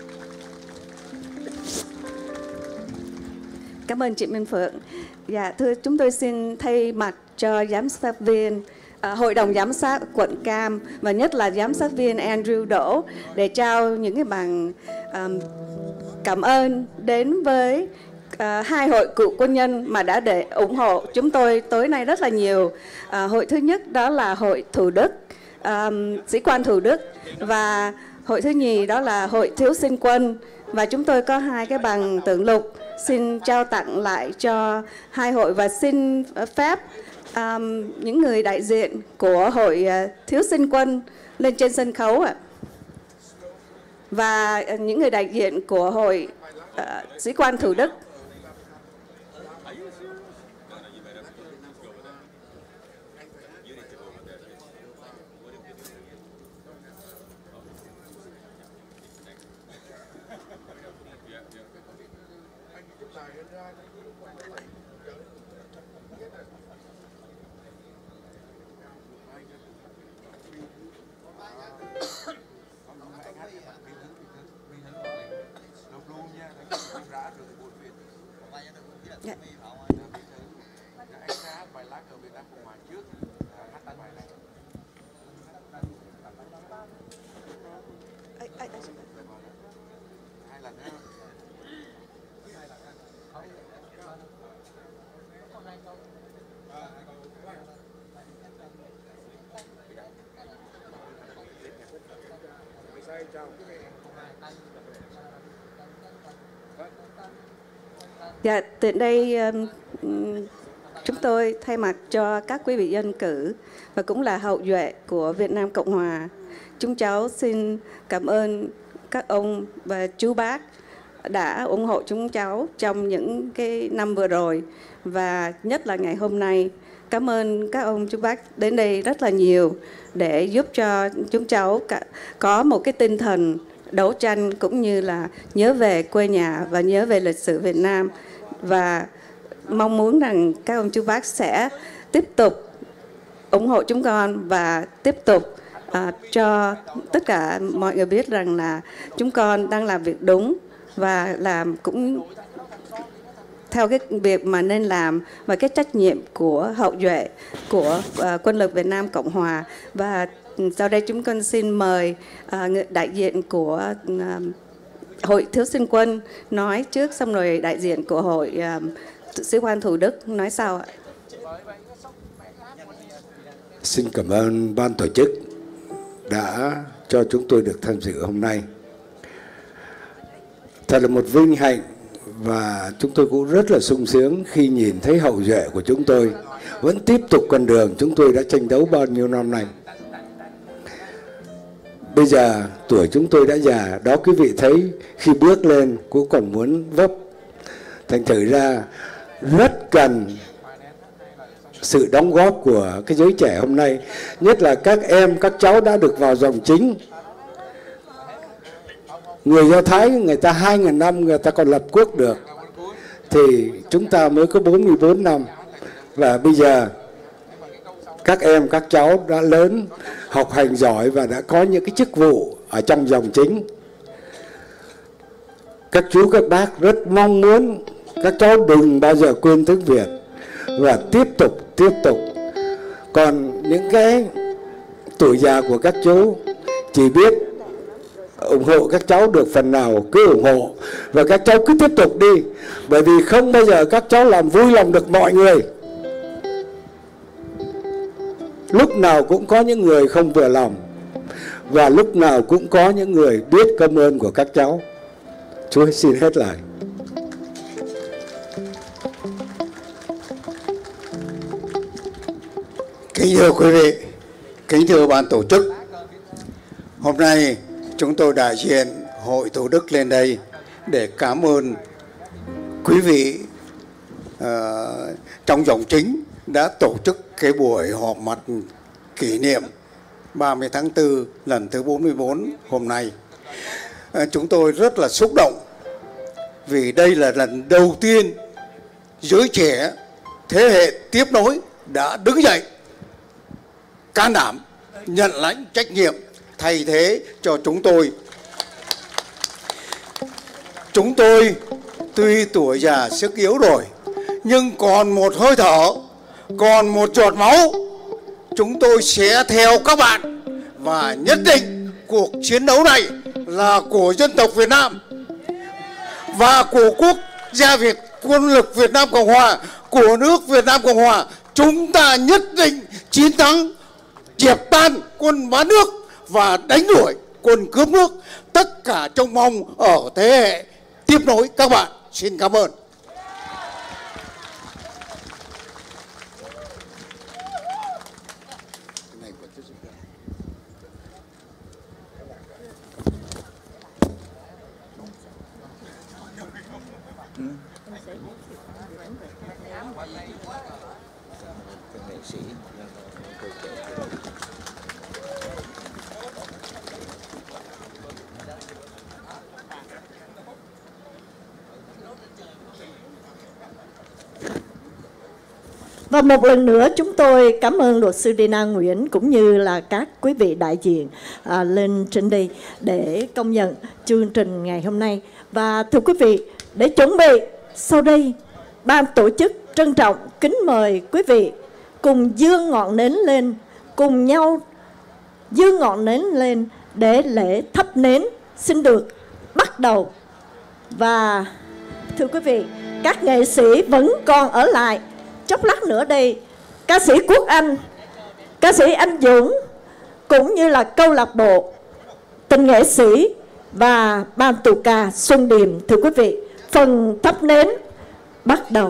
Cảm ơn chị Minh Phượng. Dạ, thưa chúng tôi xin thay mặt cho giám sát viên, à, Hội đồng Giám sát quận Cam và nhất là giám sát viên Andrew Đỗ để trao những cái bằng um, cảm ơn đến với uh, hai hội cựu quân nhân mà đã để ủng hộ chúng tôi tối nay rất là nhiều. Uh, hội thứ nhất đó là Hội Thủ Đức, um, sĩ quan Thủ Đức, và hội thứ nhì đó là Hội Thiếu sinh quân. Và chúng tôi có hai cái bằng tượng lục xin trao tặng lại cho hai hội và xin phép um, những người đại diện của hội uh, Thiếu sinh quân lên trên sân khấu ạ. Và uh, những người đại diện của hội uh, sĩ quan Thủ Đức. Dạ, tiện đây chúng tôi thay mặt cho các quý vị dân cử và cũng là hậu duệ của Việt Nam Cộng Hòa, chúng cháu xin cảm ơn các ông và chú bác đã ủng hộ chúng cháu trong những cái năm vừa rồi và nhất là ngày hôm nay. Cảm ơn các ông chú bác đến đây rất là nhiều để giúp cho chúng cháu có một cái tinh thần đấu tranh cũng như là nhớ về quê nhà và nhớ về lịch sử Việt Nam. Và mong muốn rằng các ông chú bác sẽ tiếp tục ủng hộ chúng con và tiếp tục uh, cho tất cả mọi người biết rằng là chúng con đang làm việc đúng và làm cũng theo cái việc mà nên làm và cái trách nhiệm của hậu duệ của uh, quân lực Việt Nam Cộng Hòa. Và sau đây chúng con xin mời uh, đại diện của uh, Hội Thiếu sinh quân nói trước, xong rồi đại diện của Hội uh, sĩ quan Thủ Đức nói sau ạ. Xin cảm ơn ban tổ chức đã cho chúng tôi được tham dự hôm nay. Thật là một vinh hạnh và chúng tôi cũng rất là sung sướng khi nhìn thấy hậu duệ của chúng tôi vẫn tiếp tục con đường chúng tôi đã tranh đấu bao nhiêu năm nay. Bây giờ tuổi chúng tôi đã già, đó quý vị thấy khi bước lên cũng còn muốn vấp. Thành thử ra rất cần sự đóng góp của cái giới trẻ hôm nay, nhất là các em, các cháu đã được vào dòng chính. Người Do Thái người ta hai nghìn năm người ta còn lập quốc được, thì chúng ta mới có bốn mươi bốn năm. Và bây giờ các em, các cháu đã lớn, học hành giỏi và đã có những cái chức vụ ở trong dòng chính. Các chú, các bác rất mong muốn các cháu đừng bao giờ quên tiếng Việt và tiếp tục, tiếp tục Còn những cái tuổi già của các chú chỉ biết ủng hộ các cháu được phần nào cứ ủng hộ, và các cháu cứ tiếp tục đi, bởi vì không bao giờ các cháu làm vui lòng được mọi người. Lúc nào cũng có những người không vừa lòng, và lúc nào cũng có những người biết cảm ơn của các cháu. Chú xin hết lời. Kính thưa quý vị, kính thưa ban tổ chức, hôm nay chúng tôi đại diện Hội Thủ Đức lên đây để cảm ơn quý vị uh, trong dòng chính đã tổ chức cái buổi họp mặt kỷ niệm ba mươi tháng tư lần thứ bốn mươi bốn hôm nay. Uh, chúng tôi rất là xúc động vì đây là lần đầu tiên giới trẻ thế hệ tiếp nối đã đứng dậy can đảm nhận lãnh trách nhiệm thay thế cho chúng tôi. Chúng tôi tuy tuổi già sức yếu rồi, nhưng còn một hơi thở, còn một giọt máu. Chúng tôi sẽ theo các bạn, và nhất định cuộc chiến đấu này là của dân tộc Việt Nam và của quốc gia Việt, quân lực Việt Nam Cộng Hòa, của nước Việt Nam Cộng Hòa. Chúng ta nhất định chiến thắng, dẹp tan quân bán nước và đánh đuổi quân cướp nước. Tất cả trông mong ở thế hệ tiếp nối các bạn. Xin cảm ơn. Và một lần nữa chúng tôi cảm ơn luật sư Dina Nguyễn cũng như là các quý vị đại diện à, lên trên đây để công nhận chương trình ngày hôm nay. Và thưa quý vị, để chuẩn bị sau đây, ban tổ chức trân trọng kính mời quý vị cùng dương ngọn nến lên, cùng nhau dương ngọn nến lên để lễ thắp nến xin được bắt đầu. Và thưa quý vị, các nghệ sĩ vẫn còn ở lại. Chốc lát nữa đây, ca sĩ Quốc Anh, ca sĩ Anh Dũng cũng như là câu lạc bộ tình nghệ sĩ và ban tù ca Xuân Điềm. Thưa quý vị, phần thắp nến bắt đầu.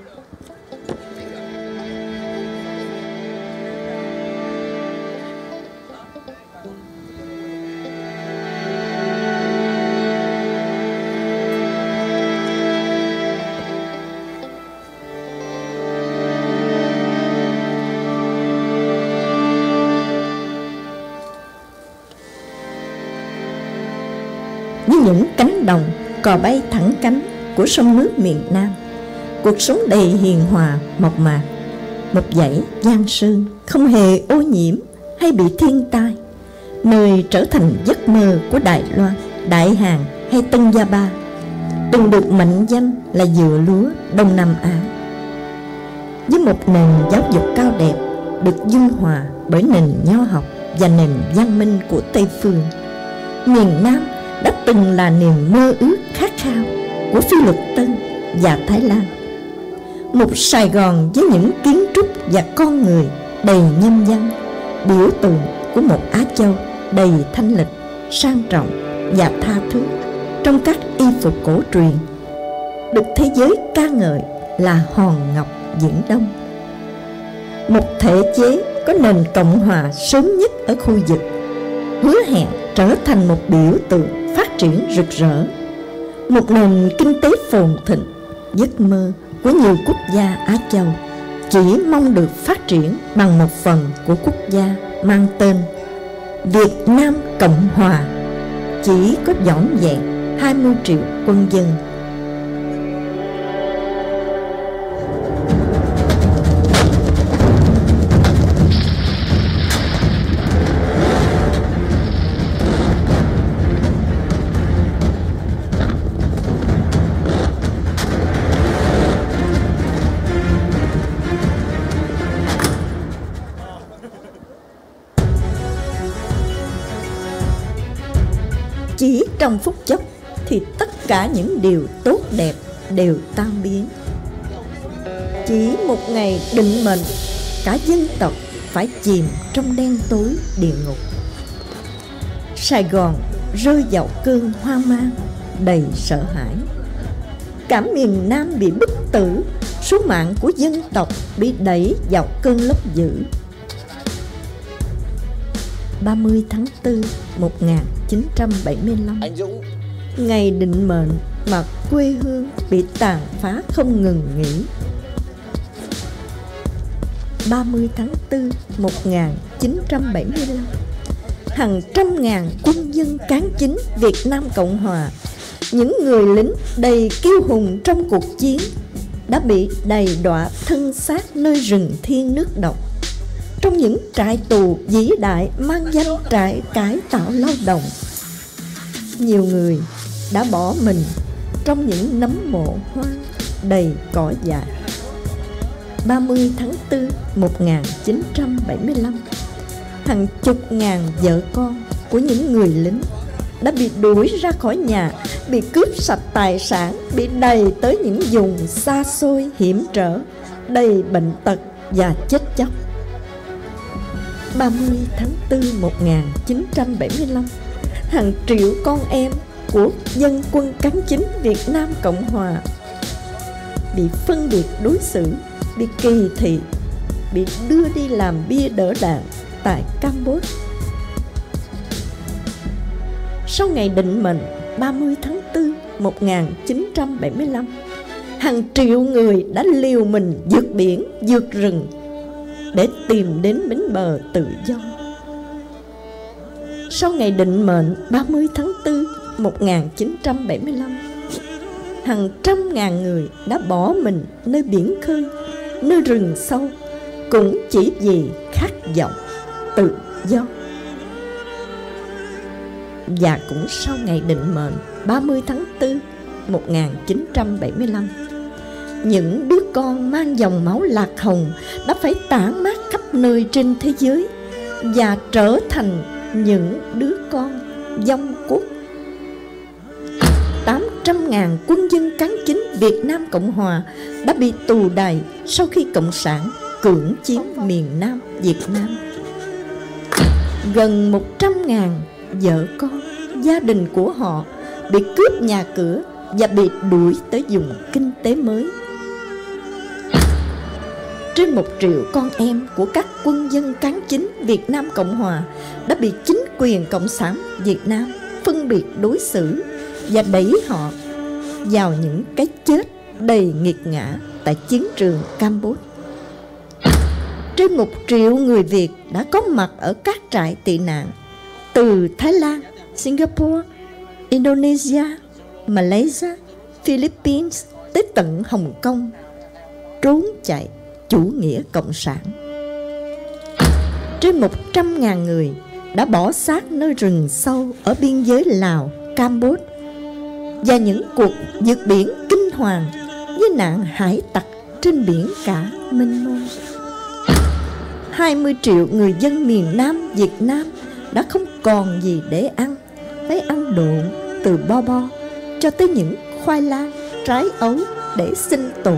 Như những cánh đồng cò bay thẳng cánh của sông nước miền Nam, cuộc sống đầy hiền hòa mộc mạc, một dãy giang sơn không hề ô nhiễm hay bị thiên tai, nơi trở thành giấc mơ của Đài Loan, Đại Hàn hay Tân Gia Ba, từng được mệnh danh là dừa lúa Đông Nam Á. Với một nền giáo dục cao đẹp được dung hòa bởi nền nho học và nền văn minh của Tây Phương, miền Nam đã từng là niềm mơ ước khát khao của Phi Luật Tân và Thái Lan. Một Sài Gòn với những kiến trúc và con người đầy nhân văn, biểu tượng của một Á Châu đầy thanh lịch, sang trọng và tha thước trong các y phục cổ truyền, được thế giới ca ngợi là hòn ngọc Viễn Đông. Một thể chế có nền cộng hòa sớm nhất ở khu vực, hứa hẹn trở thành một biểu tượng phát triển rực rỡ, một nền kinh tế phồn thịnh, giấc mơ của nhiều quốc gia Á Châu chỉ mong được phát triển bằng một phần của quốc gia mang tên Việt Nam Cộng Hòa, chỉ có vỏn vẹn hai mươi triệu quân dân. Chỉ trong phút chốc thì tất cả những điều tốt đẹp đều tan biến. Chỉ một ngày định mệnh, cả dân tộc phải chìm trong đen tối địa ngục. Sài Gòn rơi vào cơn hoang mang đầy sợ hãi. Cả miền Nam bị bức tử, số mạng của dân tộc bị đẩy vào cơn lốc dữ. ba mươi tháng tư một nghìn chín trăm bảy mươi lăm, Anh Dũng, ngày định mệnh mà quê hương bị tàn phá không ngừng nghỉ. ba mươi tháng tư một nghìn chín trăm bảy mươi lăm, hàng trăm ngàn quân dân cán chính Việt Nam Cộng Hòa, những người lính đầy kiêu hùng trong cuộc chiến, đã bị đầy đọa thân xác nơi rừng thiên nước độc, trong những trại tù vĩ đại mang danh trại cải tạo lao động. Nhiều người đã bỏ mình trong những nấm mộ hoang đầy cỏ dại. ba mươi tháng tư một nghìn chín trăm bảy mươi lăm, hàng chục ngàn vợ con của những người lính đã bị đuổi ra khỏi nhà, bị cướp sạch tài sản, bị đày tới những vùng xa xôi hiểm trở, đầy bệnh tật và chết chóc. ba mươi tháng tư một nghìn chín trăm bảy mươi lăm, hàng triệu con em của dân quân cán chính Việt Nam Cộng Hòa bị phân biệt đối xử, bị kỳ thị, bị đưa đi làm bia đỡ đạn tại Campuchia. Sau ngày định mệnh ba mươi tháng tư một nghìn chín trăm bảy mươi lăm, hàng triệu người đã liều mình vượt biển, vượt rừng để tìm đến bến bờ tự do. Sau ngày định mệnh ba mươi tháng tư một nghìn chín trăm bảy mươi lăm, hàng trăm ngàn người đã bỏ mình nơi biển khơi, nơi rừng sâu, cũng chỉ vì khát vọng tự do. Và cũng sau ngày định mệnh ba mươi tháng tư một nghìn chín trăm bảy mươi lăm, những đứa con mang dòng máu lạc hồng đã phải tản mát khắp nơi trên thế giới và trở thành những đứa con vong quốc. tám trăm ngàn quân dân cán chính Việt Nam Cộng Hòa đã bị tù đày sau khi Cộng sản cưỡng chiếm miền Nam Việt Nam. Gần một trăm ngàn vợ con, gia đình của họ bị cướp nhà cửa và bị đuổi tới vùng kinh tế mới. Trên một triệu con em của các quân dân cán chính Việt Nam Cộng Hòa đã bị chính quyền Cộng sản Việt Nam phân biệt đối xử và đẩy họ vào những cái chết đầy nghiệt ngã tại chiến trường Campuchia. Trên một triệu người Việt đã có mặt ở các trại tị nạn từ Thái Lan, Singapore, Indonesia, Malaysia, Philippines tới tận Hồng Kông, trốn chạy chủ nghĩa cộng sản. Trên một trăm ngàn người đã bỏ xác nơi rừng sâu ở biên giới Lào, Campuchia và những cuộc vượt biển kinh hoàng với nạn hải tặc trên biển cả mênh mông. hai mươi triệu người dân miền Nam Việt Nam đã không còn gì để ăn, phải ăn độn từ bo bo cho tới những khoai lang, trái ấu để sinh tồn.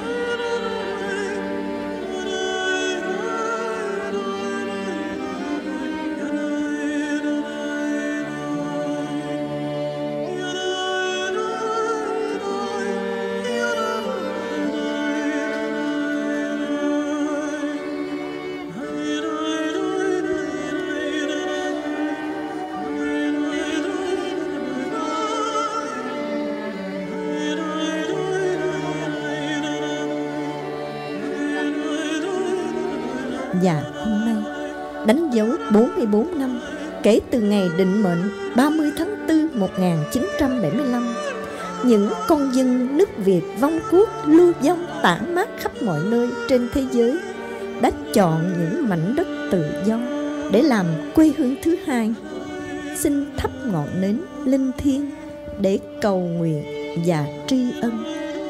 Và hôm nay đánh dấu bốn mươi bốn năm kể từ ngày định mệnh ba mươi tháng tư một nghìn chín trăm bảy mươi lăm, những con dân nước Việt vong quốc lưu vong tản mát khắp mọi nơi trên thế giới đã chọn những mảnh đất tự do để làm quê hương thứ hai, xin thắp ngọn nến linh thiêng để cầu nguyện và tri ân.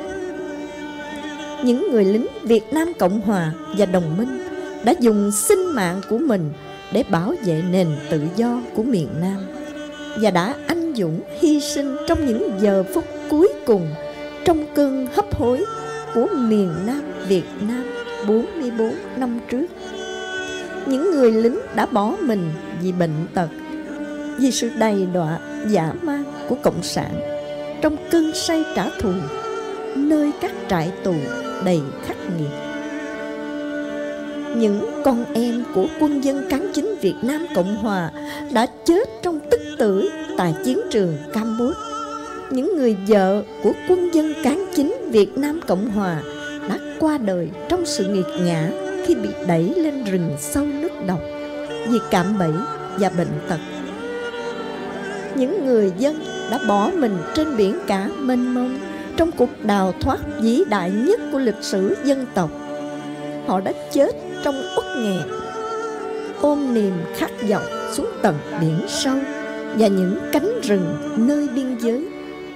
Những người lính Việt Nam Cộng Hòa và đồng minh đã dùng sinh mạng của mình để bảo vệ nền tự do của miền Nam và đã anh anh dũng hy sinh trong những giờ phút cuối cùng, trong cơn hấp hối của miền Nam Việt Nam bốn mươi bốn năm trước. Những người lính đã bỏ mình vì bệnh tật, vì sự đầy đọa dã man của Cộng sản trong cơn say trả thù nơi các trại tù đầy khắc nghiệt. Những con em của quân dân cán chính Việt Nam Cộng Hòa đã chết trong tức tử tại chiến trường Campuchia. Những người vợ của quân dân cán chính Việt Nam Cộng Hòa đã qua đời trong sự nghiệt ngã khi bị đẩy lên rừng sâu nước độc vì cạm bẫy và bệnh tật. Những người dân đã bỏ mình trên biển cả mênh mông trong cuộc đào thoát vĩ đại nhất của lịch sử dân tộc. Họ đã chết trong uất nghẹn, ôm niềm khát vọng xuống tận biển sâu và những cánh rừng nơi biên giới.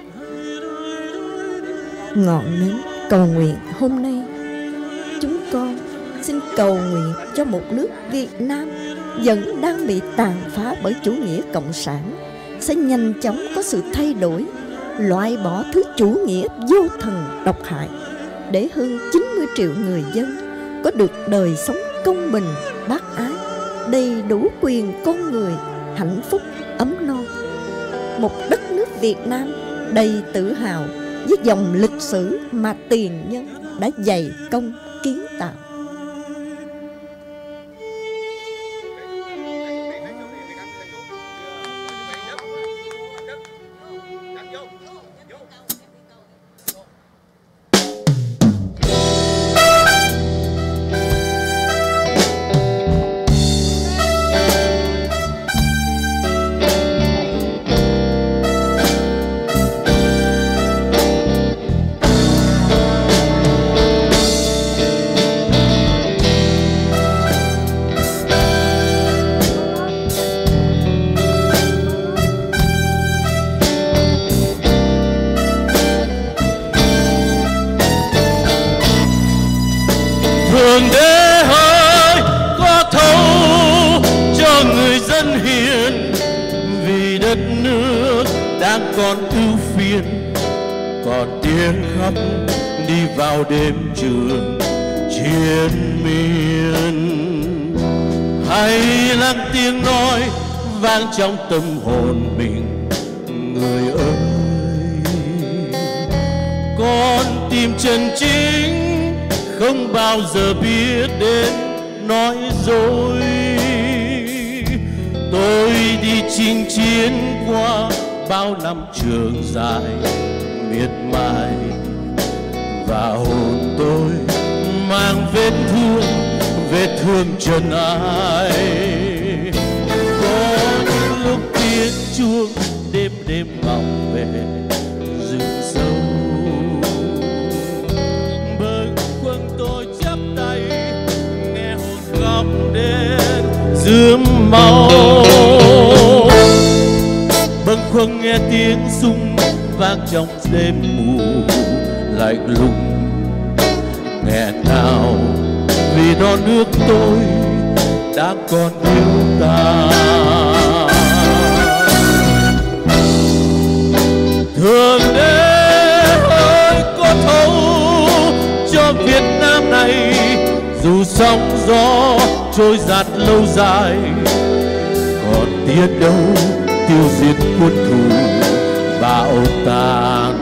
Ngọn nến cầu nguyện hôm nay, chúng con xin cầu nguyện cho một nước Việt Nam vẫn đang bị tàn phá bởi chủ nghĩa cộng sản sẽ nhanh chóng có sự thay đổi, loại bỏ thứ chủ nghĩa vô thần độc hại, để hơn chín mươi triệu người dân có được đời sống công bình, bác ái, đầy đủ quyền con người, hạnh phúc, ấm no. Một đất nước Việt Nam đầy tự hào với dòng lịch sử mà tiền nhân đã dày công kiến tạo. Thượng Đế ơi, có thấu cho người dân hiền, vì đất nước đang còn ưu phiền, còn tiếng khóc đi vào đêm trường chiến miên. Hãy lắng tiếng nói vang trong tâm hồn mình, người ơi, con tìm chân chính không bao giờ biết đến nói dối. Tôi đi chinh chiến qua bao năm trường dài miệt mài, và hồn tôi mang vết thương, vết thương trần ai. Có những lúc tiếng chuông đêm đêm vọng về rừng sâu, đến rướm máu. Bâng khuâng nghe tiếng súng vang trong đêm mù lạnh lùng, nghẹn ngào vì non nước tôi đã còn yêu ta. Thượng Đế ơi, có thấu cho Việt Nam này, dù sóng gió trôi giạt lâu dài, còn tiếc đâu tiêu diệt quân thù bạo tàn.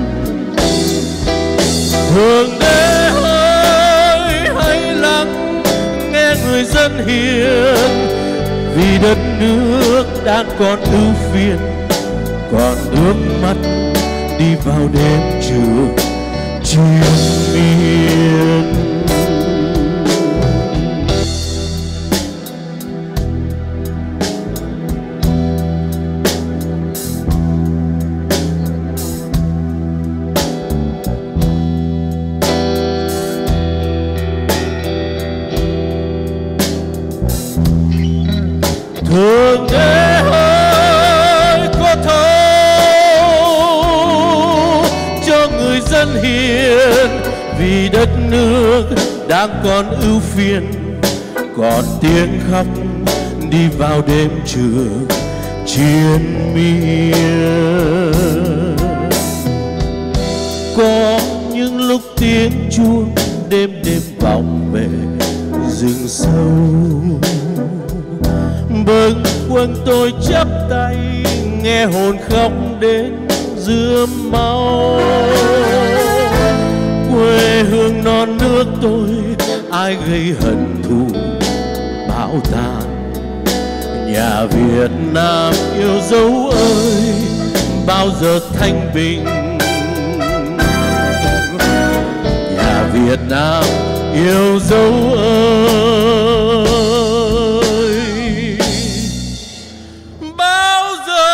Thượng Đế ơi, hãy lắng nghe người dân hiền, vì đất nước đang còn ưu phiền, còn nước mắt đi vào đêm trường chiến miên. Thượng Đế ơi, có thấu cho người dân hiền, vì đất nước đang còn ưu phiền, còn tiếng khóc đi vào đêm trường triền miên. Có những lúc tiếng chuông đêm đêm vọng về rừng sâu, bâng khuâng tôi chắp tay nghe hồn khóc đến rướm máu. Quê hương non nước tôi ai gây hận thù bão tàn. Nhà Việt Nam yêu dấu ơi bao giờ thanh bình. Nhà Việt Nam yêu dấu ơi bao giờ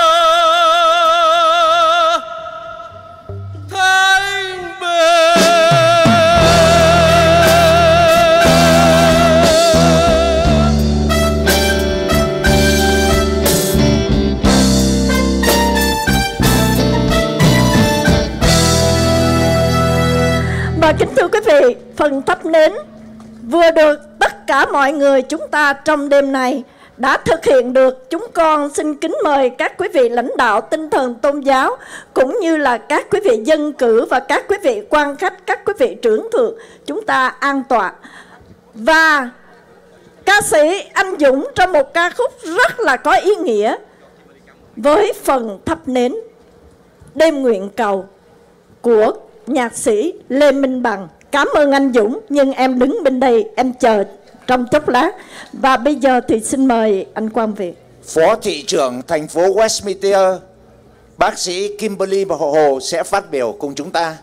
thanh bình. Và kính thưa quý vị, phần thắp nến vừa được tất cả mọi người chúng ta trong đêm này đã thực hiện được. Chúng con xin kính mời các quý vị lãnh đạo tinh thần tôn giáo cũng như là các quý vị dân cử và các quý vị quan khách, các quý vị trưởng thượng chúng ta an tọa. Và ca sĩ Anh Dũng trong một ca khúc rất là có ý nghĩa với phần thắp nến Đêm Nguyện Cầu của nhạc sĩ Lê Minh Bằng. Cảm ơn anh Dũng, nhưng em đứng bên đây em chờ trong chốc lát. Và bây giờ thì xin mời anh Quang Việt. Phó thị trưởng thành phố Westminster, bác sĩ Kimberly Hồ sẽ phát biểu cùng chúng ta.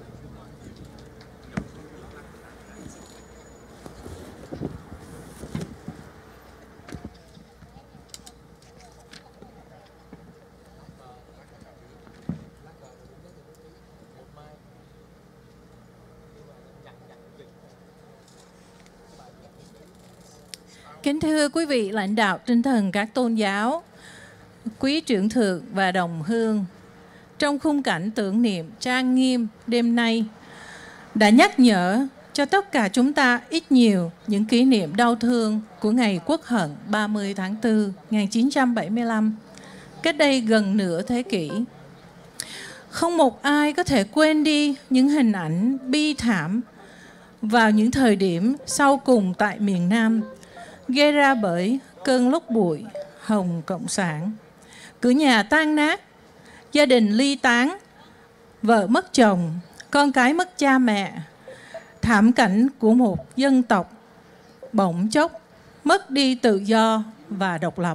Kính thưa quý vị lãnh đạo tinh thần các tôn giáo, quý trưởng thượng và đồng hương, trong khung cảnh tưởng niệm trang nghiêm đêm nay đã nhắc nhở cho tất cả chúng ta ít nhiều những kỷ niệm đau thương của ngày Quốc hận ba mươi tháng tư một nghìn chín trăm bảy mươi lăm, cách đây gần nửa thế kỷ. Không một ai có thể quên đi những hình ảnh bi thảm vào những thời điểm sau cùng tại miền Nam, gây ra bởi cơn lốc bụi hồng cộng sản. Cửa nhà tan nát, gia đình ly tán, vợ mất chồng, con cái mất cha mẹ. Thảm cảnh của một dân tộc bỗng chốc mất đi tự do và độc lập.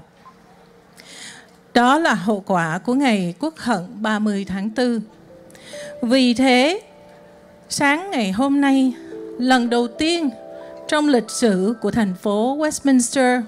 Đó là hậu quả của ngày Quốc hận ba mươi tháng tư. Vì thế, sáng ngày hôm nay, lần đầu tiên trong lịch sử của thành phố Westminster,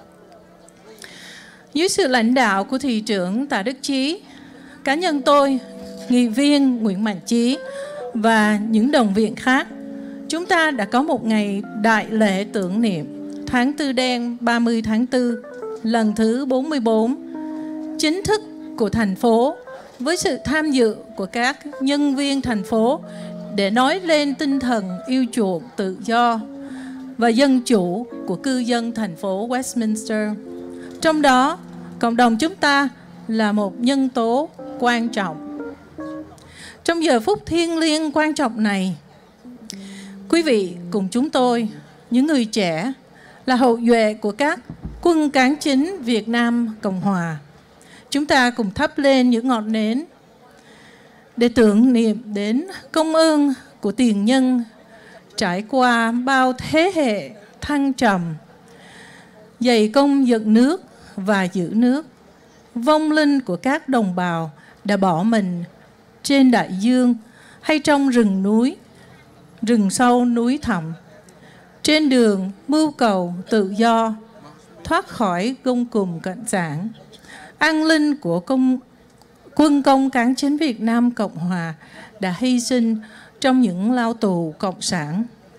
dưới sự lãnh đạo của thị trưởng Tạ Đức Chí, cá nhân tôi, nghị viên Nguyễn Mạnh Chí và những đồng viện khác, chúng ta đã có một ngày đại lễ tưởng niệm tháng tư đen ba mươi tháng tư lần thứ bốn mươi bốn chính thức của thành phố, với sự tham dự của các nhân viên thành phố để nói lên tinh thần yêu chuộng tự do và dân chủ của cư dân thành phố Westminster. Trong đó, cộng đồng chúng ta là một nhân tố quan trọng. Trong giờ phút thiêng liêng quan trọng này, quý vị cùng chúng tôi, những người trẻ, là hậu duệ của các quân cán chính Việt Nam Cộng Hòa, chúng ta cùng thắp lên những ngọn nến để tưởng niệm đến công ơn của tiền nhân trải qua bao thế hệ thăng trầm, dày công dựng nước và giữ nước, vong linh của các đồng bào đã bỏ mình trên đại dương hay trong rừng núi, rừng sâu núi thẳm, trên đường mưu cầu tự do, thoát khỏi gông cùm cộng sản. An linh của công, quân công cán chính Việt Nam Cộng Hòa đã hy sinh trong những lao tù cộng sản.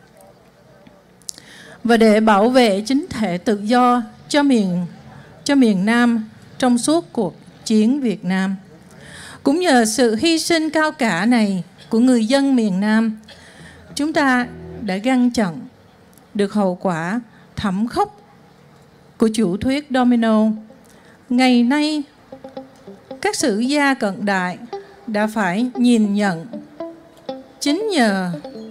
Và để bảo vệ chính thể tự do cho miền, cho miền Nam trong suốt cuộc chiến Việt Nam, cũng nhờ sự hy sinh cao cả này của người dân miền Nam, chúng ta đã ngăn chặn được hậu quả thảm khốc của chủ thuyết domino Ngày nay, các sử gia cận đại đã phải nhìn nhận chính nhờ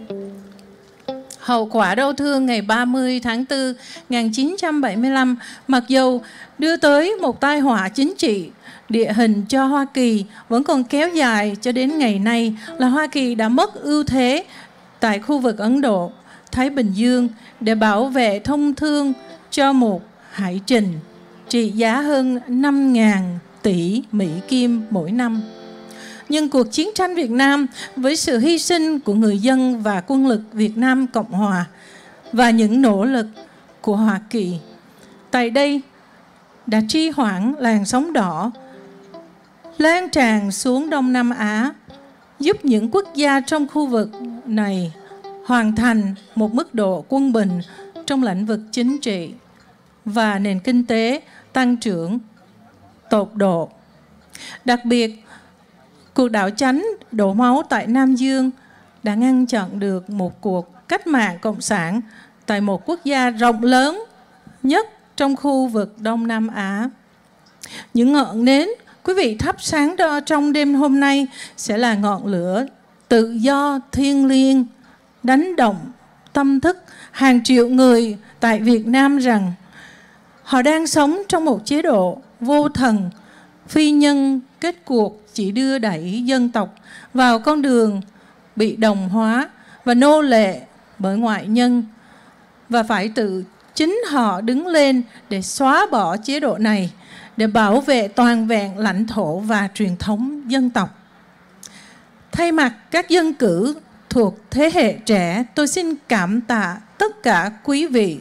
hậu quả đau thương ngày ba mươi tháng tư năm một nghìn chín trăm bảy mươi lăm, mặc dù đưa tới một tai họa chính trị, địa hình cho Hoa Kỳ vẫn còn kéo dài cho đến ngày nay, là Hoa Kỳ đã mất ưu thế tại khu vực Ấn Độ, Thái Bình Dương để bảo vệ thông thương cho một hải trình trị giá hơn năm nghìn tỷ Mỹ Kim mỗi năm. Nhưng cuộc chiến tranh Việt Nam với sự hy sinh của người dân và quân lực Việt Nam Cộng Hòa và những nỗ lực của Hoa Kỳ tại đây đã trì hoãn làn sóng đỏ lan tràn xuống Đông Nam Á, giúp những quốc gia trong khu vực này hoàn thành một mức độ quân bình trong lĩnh vực chính trị và nền kinh tế tăng trưởng tột độ. Đặc biệt, cuộc đảo chánh đổ máu tại Nam Dương đã ngăn chặn được một cuộc cách mạng cộng sản tại một quốc gia rộng lớn nhất trong khu vực Đông Nam Á. Những ngọn nến quý vị thắp sáng đó trong đêm hôm nay sẽ là ngọn lửa tự do thiêng liêng đánh động tâm thức hàng triệu người tại Việt Nam rằng họ đang sống trong một chế độ vô thần, phi nhân, kết cuộc chỉ đưa đẩy dân tộc vào con đường bị đồng hóa và nô lệ bởi ngoại nhân, và phải tự chính họ đứng lên để xóa bỏ chế độ này, để bảo vệ toàn vẹn lãnh thổ và truyền thống dân tộc. Thay mặt các dân cử thuộc thế hệ trẻ, tôi xin cảm tạ tất cả quý vị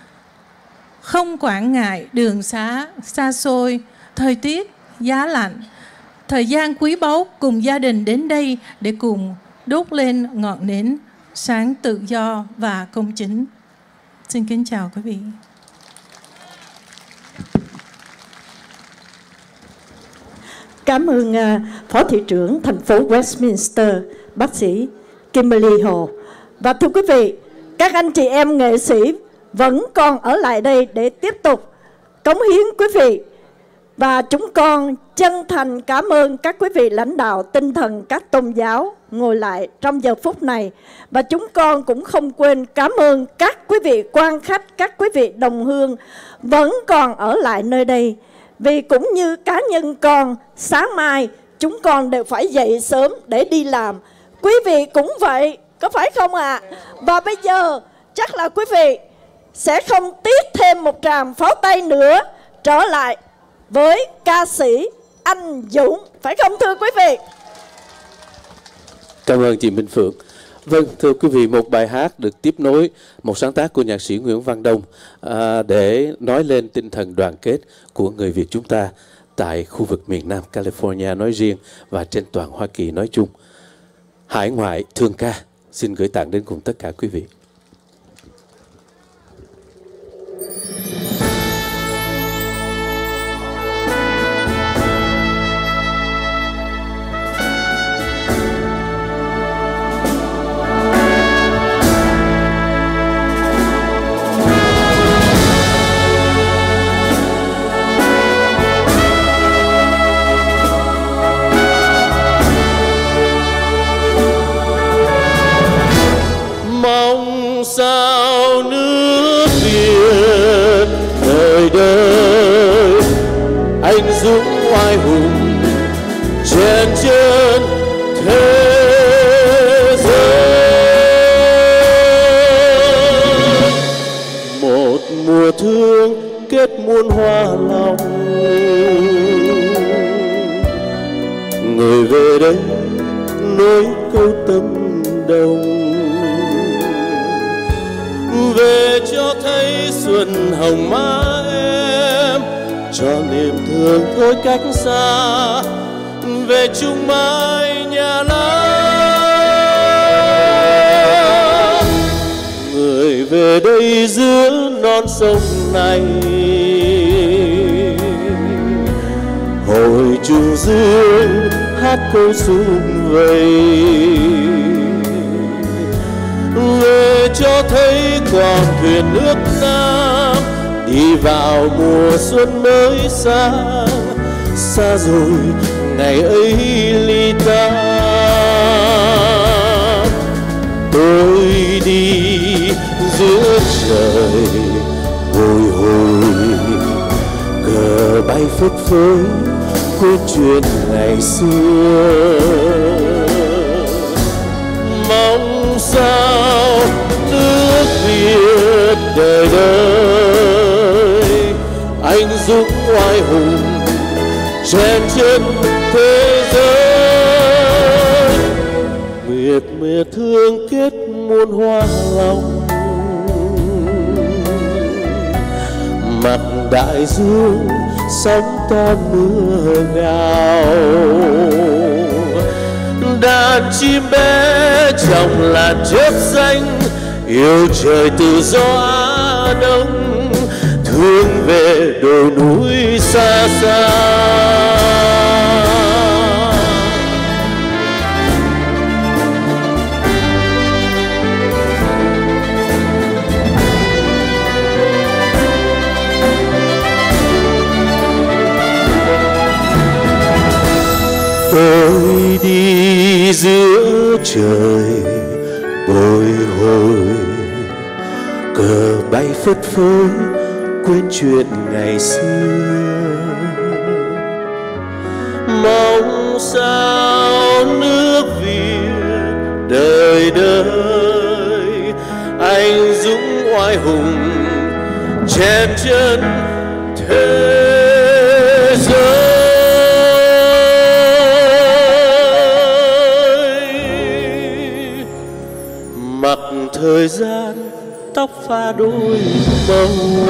không quản ngại đường xá xa xôi, thời tiết giá lạnh, thời gian quý báu cùng gia đình đến đây để cùng đốt lên ngọn nến sáng tự do và công chính. Xin kính chào quý vị. Cảm ơn uh, Phó Thị trưởng thành phố Westminster, bác sĩ Kimberly Hồ. Và thưa quý vị, các anh chị em nghệ sĩ vẫn còn ở lại đây để tiếp tục cống hiến quý vị. Và chúng con chân thành cảm ơn các quý vị lãnh đạo tinh thần các tôn giáo ngồi lại trong giờ phút này. Và chúng con cũng không quên cảm ơn các quý vị quan khách, các quý vị đồng hương vẫn còn ở lại nơi đây. Vì cũng như cá nhân con, sáng mai chúng con đều phải dậy sớm để đi làm. Quý vị cũng vậy, có phải không ạ? À? Và bây giờ chắc là quý vị sẽ không tiếc thêm một tràng pháo tay nữa trở lại với ca sĩ Anh Dũng, phải không thưa quý vị? Cảm ơn chị Minh Phượng. Vâng, thưa quý vị, một bài hát được tiếp nối, một sáng tác của nhạc sĩ Nguyễn Văn Đông à, để nói lên tinh thần đoàn kết của người Việt chúng ta tại khu vực miền Nam California nói riêng và trên toàn Hoa Kỳ nói chung. Hải ngoại thương ca xin gửi tặng đến cùng tất cả quý vị. Sao nước Việt đời đời anh dũng oai hùng trên chân thế giới, một mùa thương kết muôn hoa lòng, người về đây nối câu tâm đồng, về cho thấy xuân hồng má em, cho niềm thương thôi cách xa, về chung mái nhà lá. Người về đây giữa non sông này, hồi chuông dương hát câu sum vầy, về cho thấy con thuyền nước Nam đi vào mùa xuân mới xa, xa rồi ngày ấy ly ta. Tôi đi giữa trời bồi hồi, cờ bay phất phới quên chuyện ngày xưa. Mong sao nước Việt đời đời anh dũng oai hùng chen chân thế giới. Miệt miệt thương kết muôn hoa lòng, mặt đại dương sóng to mưa ngào. Đàn chim bé trong làn chớp xanh yêu trời tự do Á Đông, thương về đồi núi xa xa. Tôi đi giữa trời bồi hồi, cờ bay phất phới quên chuyện ngày xưa. Mong sao nước Việt đời đời anh dũng oai hùng chen chân thế giới. Mặc thời gian tóc pha đôi màu,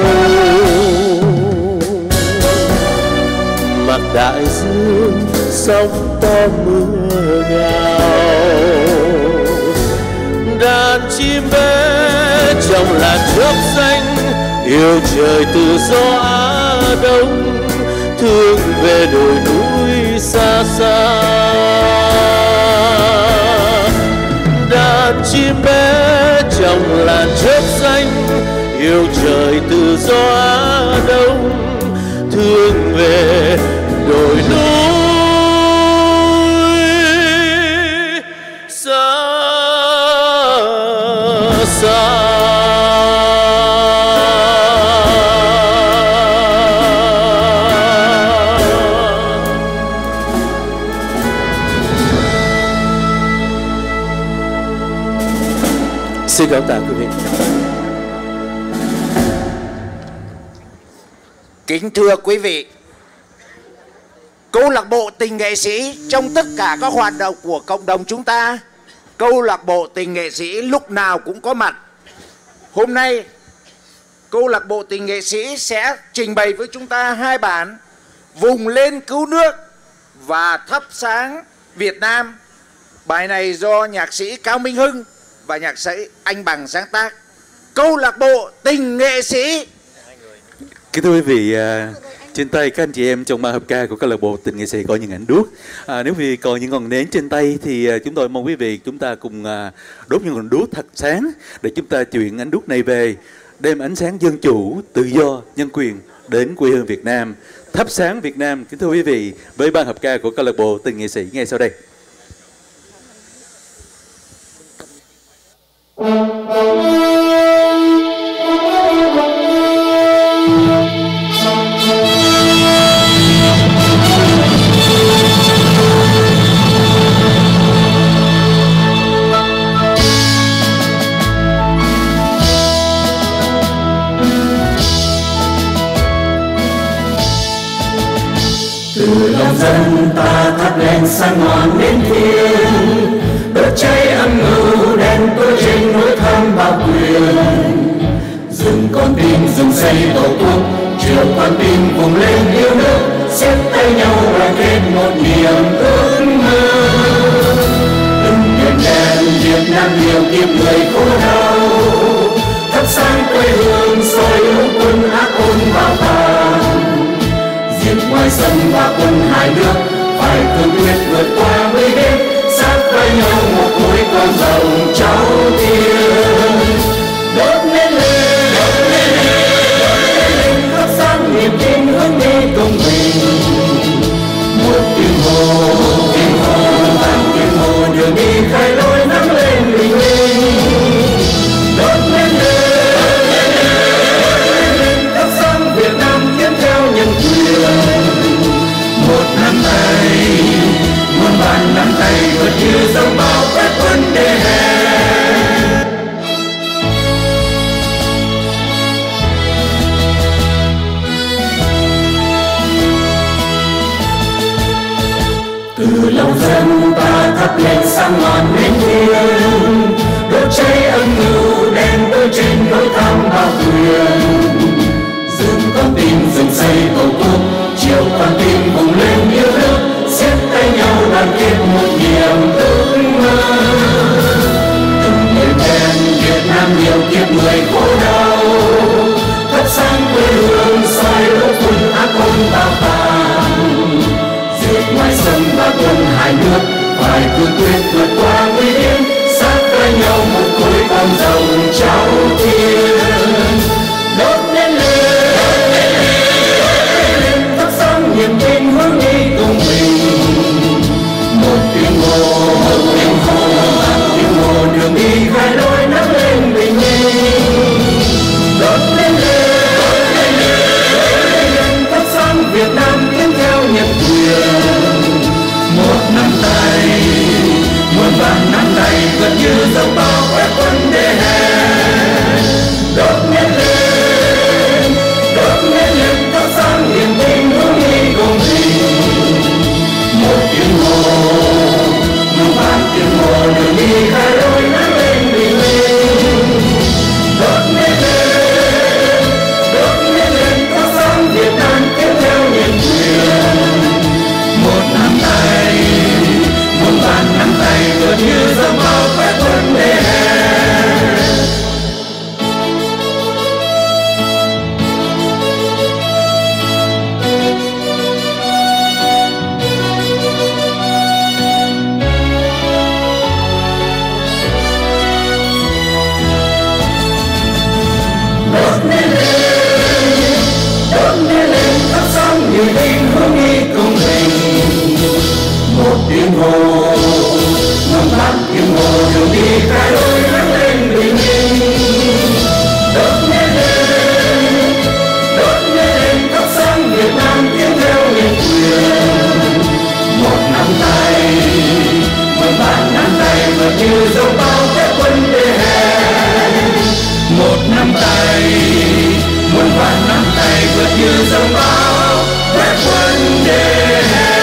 mặc đại dương sóng to mưa ngào. Đàn chim bé trong làn chớp xanh yêu trời tự do Á Đông, thương về đồi núi xa xa. Đàn chim bé trong làn chớp xanh yêu trời tự do Á Đông, thương về đồi núi xa xa. Xin cảm tạ quý vị. Kính thưa quý vị, câu lạc bộ tình nghệ sĩ trong tất cả các hoạt động của cộng đồng chúng ta, câu lạc bộ tình nghệ sĩ lúc nào cũng có mặt. Hôm nay, câu lạc bộ tình nghệ sĩ sẽ trình bày với chúng ta hai bản Vùng Lên Cứu Nước và Thắp Sáng Việt Nam. Bài này do nhạc sĩ Cao Minh Hưng và nhạc sĩ Anh Bằng sáng tác. Câu lạc bộ tình nghệ sĩ. Kính thưa quý vị, trên tay các anh chị em trong ban hợp ca của câu lạc bộ tình nghệ sĩ có những ảnh đuốc. À, nếu quý vị còn những ngọn nến trên tay thì chúng tôi mong quý vị chúng ta cùng đốt những ngọn đuốc thật sáng để chúng ta chuyển ánh đuốc này về, đem ánh sáng dân chủ, tự do, nhân quyền đến quê hương Việt Nam, thắp sáng Việt Nam. Kính thưa quý vị, với ban hợp ca của câu lạc bộ tình nghệ sĩ ngay sau đây. Từ lòng dân ta thắp lên sáng ngọn đến thiên, đốt cháy âm mưu đen tối trên núi thăm bao quyền. Dừng con tim dừng xây tổ quốc, chiều con tim cùng lên yêu nước, xếp tay nhau đoàn kết một niềm ước mơ. Từng đèn đen Việt Nam yêu kiếp người khổ đau, thắp sáng quê hương soi lũ quân ác ôn vào tàn. Diệt ngoài sân và quân hai nước, phải cương quyết vượt qua mấy đêm, sát vai nhau một khối con rồng cháu thiên. Đốt lên lên, đốt lên lên, đốt lên lên, từ lòng dân ta thắp lên sáng ngọn nến thiêng, đốt cháy âm mưu đen tối trên nỗi tham bao quyền. Dừng con tim dừng xây tổ quốc, chiều con tim vùng lên yêu nước, siết tay nhau đoàn kết một niềm ước mơ. Từng đêm đen Việt Nam nhiều kiếp người khổ đau, thắp sáng quê hương soi lỗ quân ác ôn bao tàn. Diệt ngoài sông và quân hai nước, phải cương quyết vượt qua nguy hiểm, sát với nhau một khối con rồng cháu thiên. Đốt lên lên, thắp sáng niềm tin hướng đi cùng mình. Một tiếng hò, một tiếng hò, tiếng hò đường đi hai lối nắng lên bình minh. Đốt lên lên, thắp sáng Việt Nam tiến theo nhận quyền. Một nắm tay, muôn vàn nắm tay gần như dấu bao quét quân đê hè. Đốt lên lên, đốt lên lên, thắp sáng niềm tin hướng đi cùng mình. Một tiếng hò, muôn vàn tiếng hò đường đi hai lối nắng lên bình minh. Đốt lên lên, đốt lên lên, thắp sáng Việt Nam tiếp theo nhận quyền. Một nắm tay, muôn vàn nắm tay gần như dấu bao quét quân đê hè. Đốt lên lên, đốt lên lên, thắp sáng niềm tin hướng đi cùng mình. Một tiếng hò, muôn vàn tiếng hò đường đi hai lối nắng lên bình minh. Đốt lên lên, đốt lên lên, thắp sáng Việt Nam tiến theo nhận quyền. Một nắm tay, muôn vàn nắm tay vượt như dấu bao quét quân đê hè. Một nắm tay, muôn vàn nắm tay vượt như dấu bao quét quân đê hè.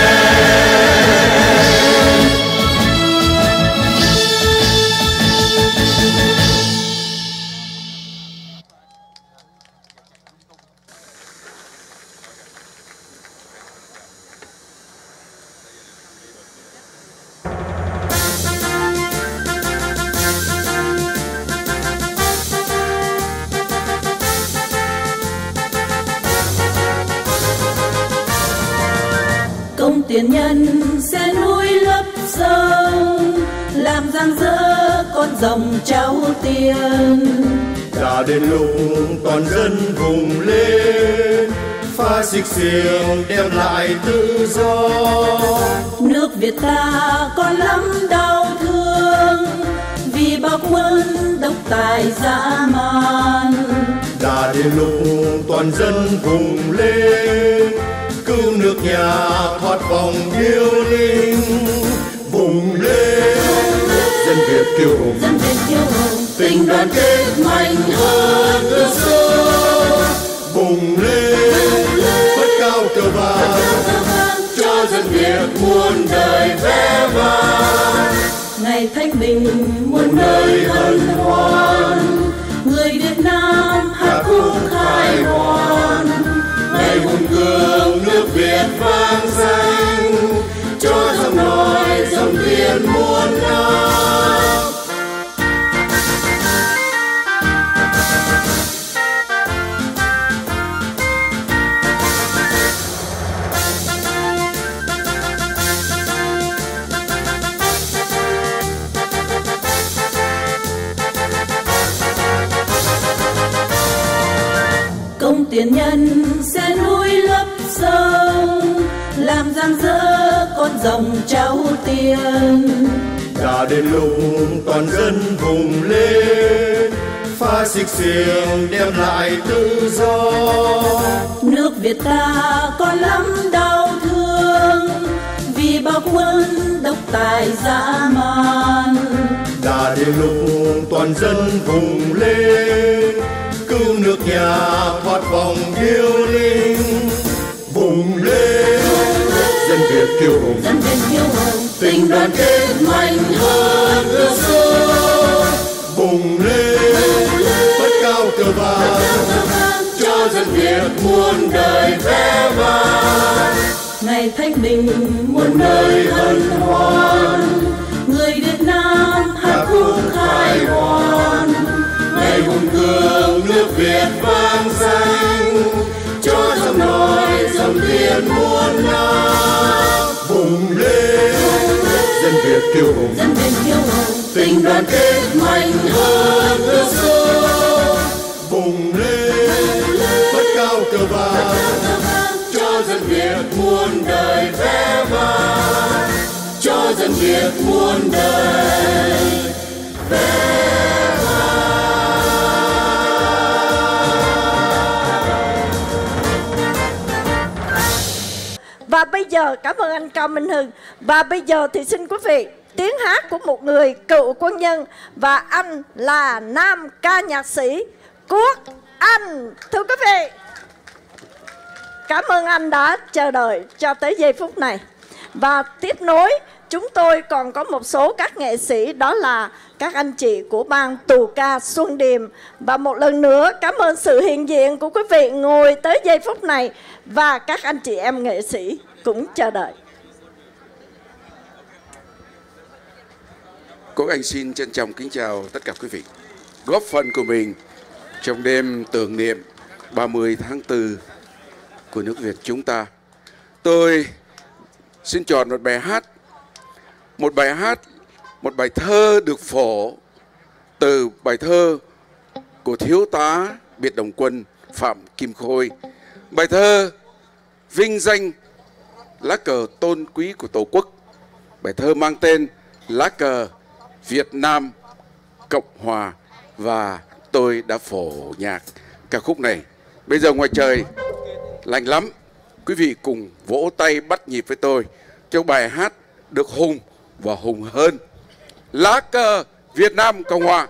Công tiền nhân sẽ núi lấp sông, làm rạng rỡ con rồng cháu tiên. Đã đến lúc toàn dân vùng lên, pha xích xiềng đem lại tự do. Nước Việt ta còn lắm đau thương, vì bao quân độc tài dã man. Đã đến lúc toàn dân vùng lên, cứu nước nhà thoát vòng điêu linh. Vùng lên, dân Việt kiêu hùng, dân Việt kiêu hùng, tình đoàn kết mạnh hơn từ xưa. Vùng lên, phất cao cờ vàng, cho dân Việt muôn đời vẻ vang. Ngày thanh bình muôn nơi hân hoan, người Việt Nam hát khúc khai hoan. Ngày hùng cường nước Việt vang danh, cho dòng nổi dòng tiền muôn năm. Công tiền nhân sẽ núi lấp sông, làm rạng rỡ con rồng cháu tiên. Đã đến lúc toàn dân vùng lên, pha xích xiềng đem lại tự do. Nước Việt ta còn lắm đau thương, vì bao quân độc tài dã man. Đã đến lúc toàn dân vùng lên, cứu nước nhà thoát vòng điêu linh. Vùng lên, dân Việt Việt kiêu hùng, tình đoàn kết mạnh hơn ước xưa, bùng lên phất cao cờ vàng cho dân Việt muôn đời vẻ vang. Ngày thanh bình muôn đời hân hoan, người Việt Nam hát khúc khai hoan. Ngày hùng cường nước Việt vang danh, cho dòng nói dòng tiền muôn năm. Vùng lên dân Việt kiêu hùng, tình đoàn kết mạnh hơn ước xưa. Vùng lên phất cao cờ vàng cho dân Việt muôn đời vẻ vang, cho dân Việt muôn đời vẻ vang. Và bây giờ cảm ơn anh Cao Minh Hưng. Và bây giờ thì xin quý vị tiếng hát của một người cựu quân nhân, và anh là nam ca nhạc sĩ Quốc Anh. Thưa quý vị, cảm ơn anh đã chờ đợi cho tới giây phút này. Và tiếp nối chúng tôi còn có một số các nghệ sĩ, đó là các anh chị của ban tù ca Xuân Điềm. Và một lần nữa cảm ơn sự hiện diện của quý vị ngồi tới giây phút này, và các anh chị em nghệ sĩ cũng chờ đợi. Quốc Anh xin trân trọng kính chào tất cả quý vị. Góp phần của mình trong đêm tưởng niệm ba mươi tháng tư của nước Việt chúng ta, tôi xin chọn một bài hát, một bài hát, một bài thơ được phổ từ bài thơ của thiếu tá biệt động quân Phạm Kim Khôi. Bài thơ vinh danh lá cờ tôn quý của Tổ quốc. Bài thơ mang tên Lá cờ Việt Nam Cộng Hòa, và tôi đã phổ nhạc ca khúc này. Bây giờ ngoài trời lạnh lắm, quý vị cùng vỗ tay bắt nhịp với tôi cho bài hát được hùng và hùng hơn. Lá cờ Việt Nam Cộng Hòa.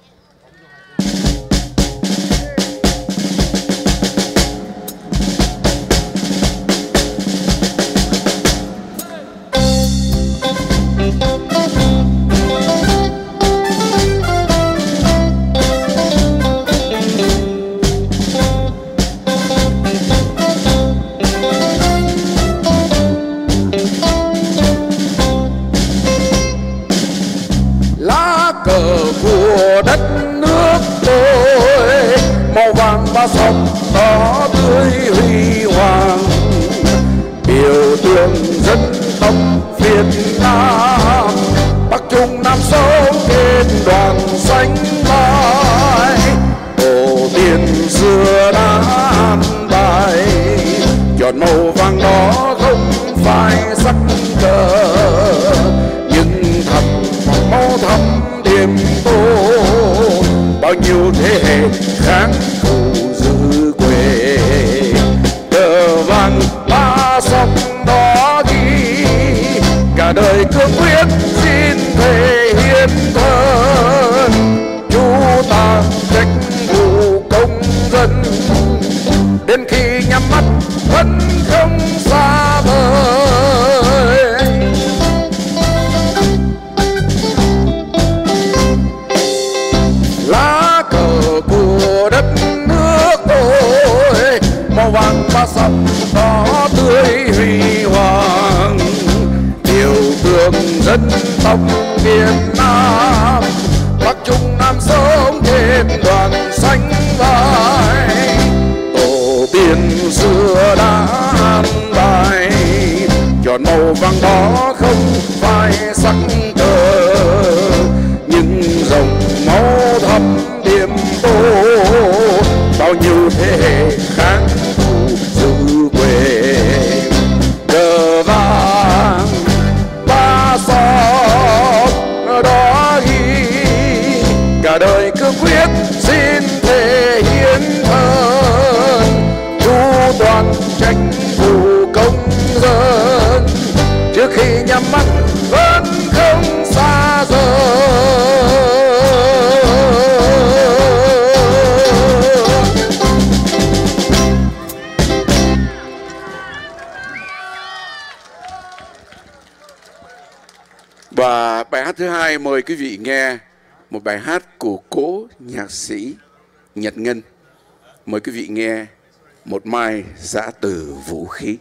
Của đất nước tôi màu vàng ba sọc đỏ tươi huy hoàng, biểu tượng dân tộc Việt Nam. Bắc Trung Nam Sâu kết đoàn xanh vai, tổ tiên xưa đã an bài, chọn màu vàng đó không phải sắc cờ, nhưng thầm máu thắm điểm tô bao nhiêu thế hệ kháng cự giữ quê. Cờ vàng ba sọc đó ghi cả đời cương quyết xin thể hiện thân, chú ta trách vụ công dân đến khi nhắm mắt vẫn không xa vời. Lá cờ của đất nước tôi màu vàng ba sọc đỏ tươi huy hoàng, biểu tượng dân tộc Việt Nam. Bắc Trung Nam sống trên đoàn xanh vai, tổ tiên xưa đã an bài, chọn màu vàng đó không phải sắc cờ, nhưng dòng máu thắm điểm tô bao nhiêu thế hệ kháng cự giữ quê. Cờ vàng ba sọc đó ghi cả đời cương quyết xin thể hiện thân, chu toàn tranh vụ công dân trước khi nhắm mắt vẫn không xa rời. Và bài hát thứ hai mời quý vị nghe một bài hát của cố nhạc sĩ Nhật Ngân. Mời quý vị nghe Một mai giã từ vũ khí.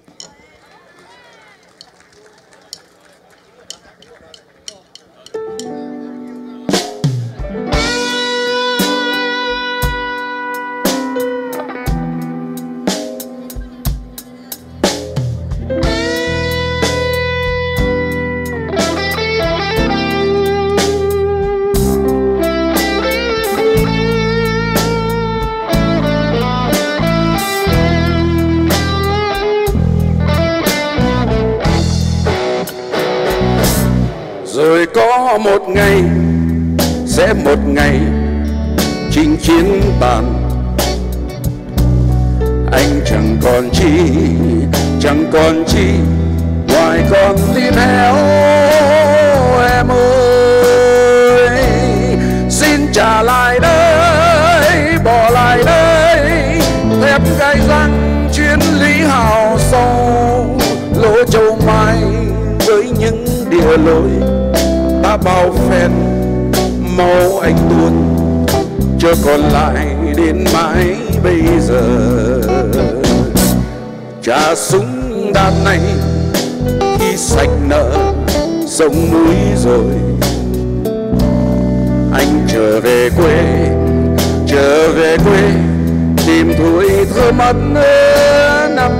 Rồi có một ngày, sẽ một ngày chinh chiến tàn. Anh chẳng còn chi, chẳng còn chi ngoài con tim héo. Em ơi, xin trả lại đây, bỏ lại đây thép gai răng chuyến lý hào sâu. Lỗ châu mai với những địa lối ta bao phen máu anh tuôn, chưa còn lại đến mãi bây giờ. Trả súng đạn này khi sạch nợ sông núi rồi. Anh trở về quê, trở về quê tìm tuổi thơ mất năm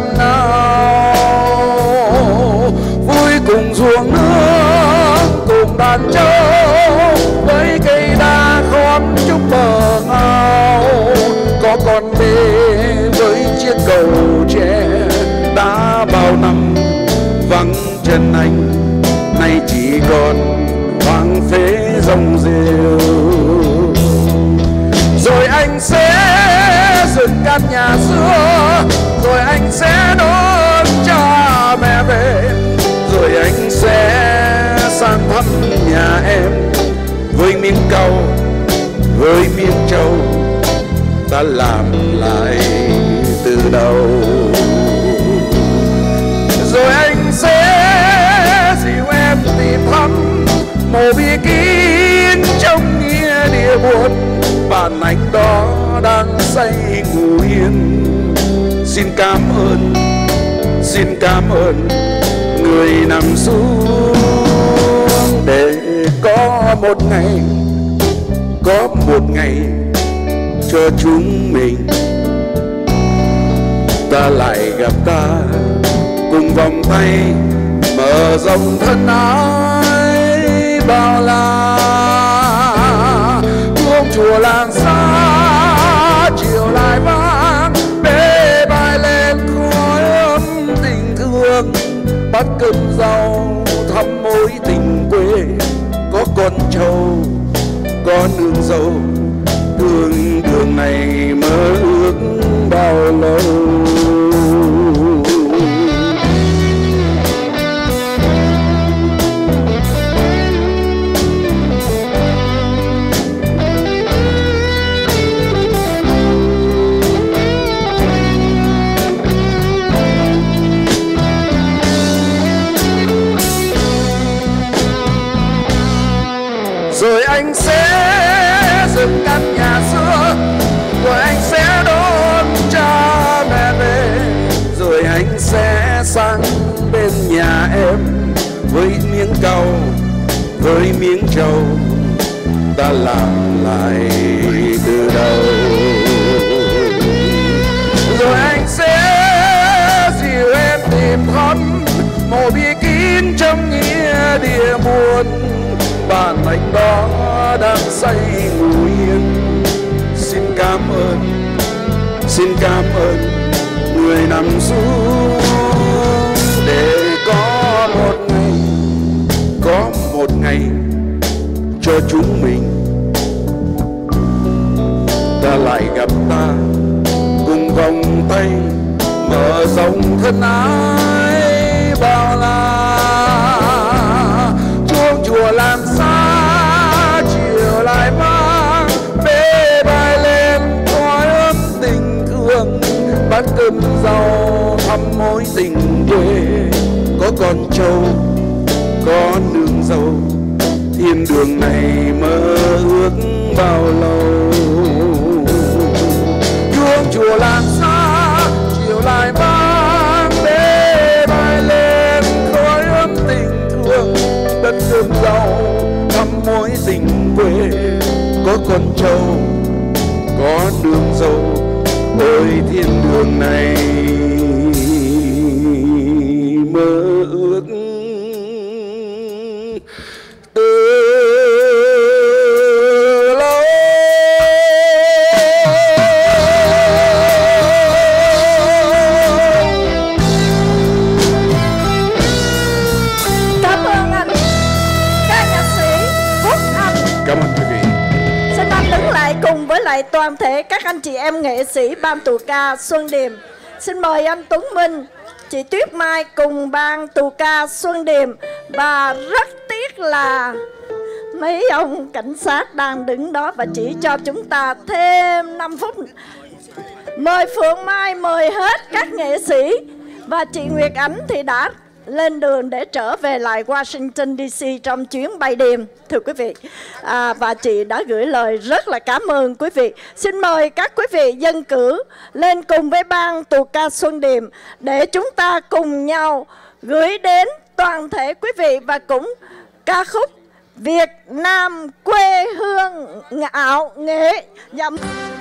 nào. Vui cùng ruộng nước, cùng đàn trâu với cây đa khóm trúc bờ ngao. Có con bê với chiếc cầu tre đã bao năm vắng chân anh, nay chỉ còn hoang phế rong rêu. Rồi anh sẽ dựng căn nhà xưa, rồi anh sẽ đón cha mẹ về, rồi anh sẽ sang thăm nhà em với miếng cau, với miếng trâu ta làm lại từ đầu. Rồi anh sẽ dìu em tìm thăm mồ bi kín trong nghĩa địa buồn. Bạn anh đó đang say ngủ yên. Xin cảm ơn, xin cảm ơn người nằm xuống để có một ngày, có một ngày cho chúng mình ta lại gặp ta, cùng vòng tay mở rộng thân ái bao la. Chuông chùa làng xa chiều lại vang, bê bài lên khói ấm tình thương. Bát cơm rau thăm mối tình quê, có con trâu, có nương dâu. Đường đường này mơ ước bao lâu. Rồi anh sẽ dựng căn nhà xưa, rồi anh sẽ đón cha mẹ về, rồi anh sẽ sang bên nhà em với miếng cau, với miếng trâu ta làm lại từ đầu. Rồi anh sẽ dìu em tìm thăm mồ bi kín trong nghĩa địa buồn. Bạn anh đó đang say ngủ yên. Xin cảm ơn, xin cảm ơn người nằm xuống để có một ngày, có một ngày cho chúng mình ta lại gặp ta, cùng vòng tay mở rộng thân ái bao la. Chuông chùa làm xa chiều lại vang, bê bài lên khói ấm tình thương. Bát cơm rau thăm mối tình quê, có con trâu, có nương dâu. thiên đường này mơ ước bao lâu. Chuông chùa làng xa chiều lại vang để bay lên khói ấm tình thương. Đất nước giàu thắm mối tình quê, có con trâu có đường dâu. Ôi thiên đường này mơ ước từ lâu. Cảm ơn anh, các nhạc sĩ Quốc Anh. Cảm ơn quý vị. Xin anh đứng lại cùng với lại toàn thể các anh chị em nghệ sĩ ban tù ca Xuân Điềm. Xin mời anh Tuấn Minh, chị Tuyết Mai cùng ban tù ca Xuân Điềm. Và rất tiếc là mấy ông cảnh sát đang đứng đó và chỉ cho chúng ta thêm năm phút. Mời Phượng Mai, mời hết các nghệ sĩ. Và chị Nguyệt Ánh thì đã lên đường để trở về lại Washington đê xê trong chuyến bay đêm, thưa quý vị. À, và chị đã gửi lời rất là cảm ơn quý vị. Xin mời các quý vị dân cử lên cùng với ban tù ca Xuân Điềm để chúng ta cùng nhau gửi đến toàn thể quý vị và cũng ca khúc Việt Nam quê hương ngạo nghệ dặm.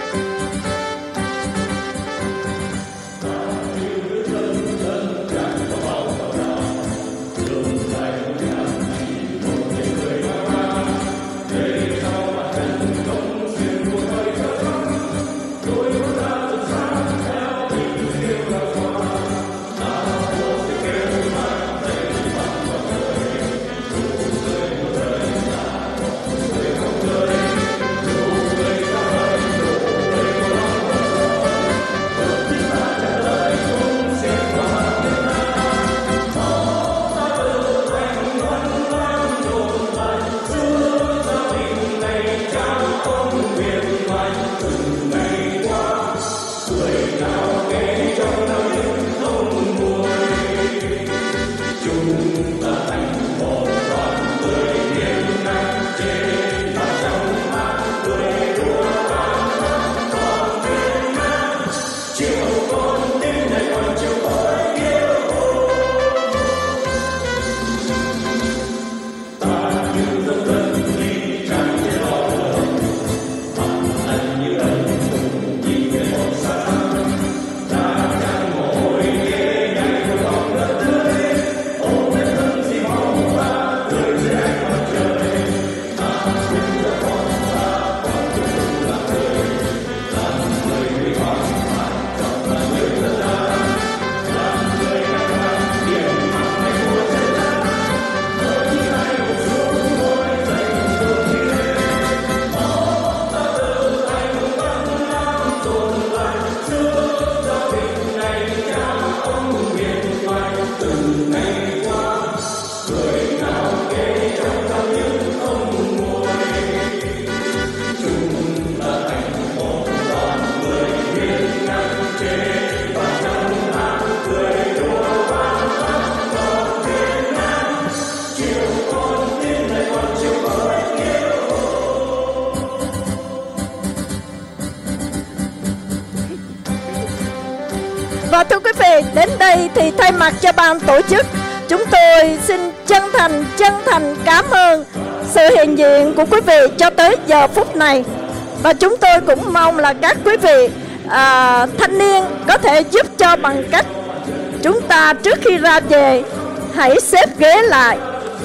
Và thưa quý vị, đến đây thì thay mặt cho ban tổ chức, chúng tôi xin chân thành, chân thành cảm ơn sự hiện diện của quý vị cho tới giờ phút này. Và chúng tôi cũng mong là các quý vị à, thanh niên có thể giúp cho bằng cách chúng ta trước khi ra về hãy xếp ghế lại.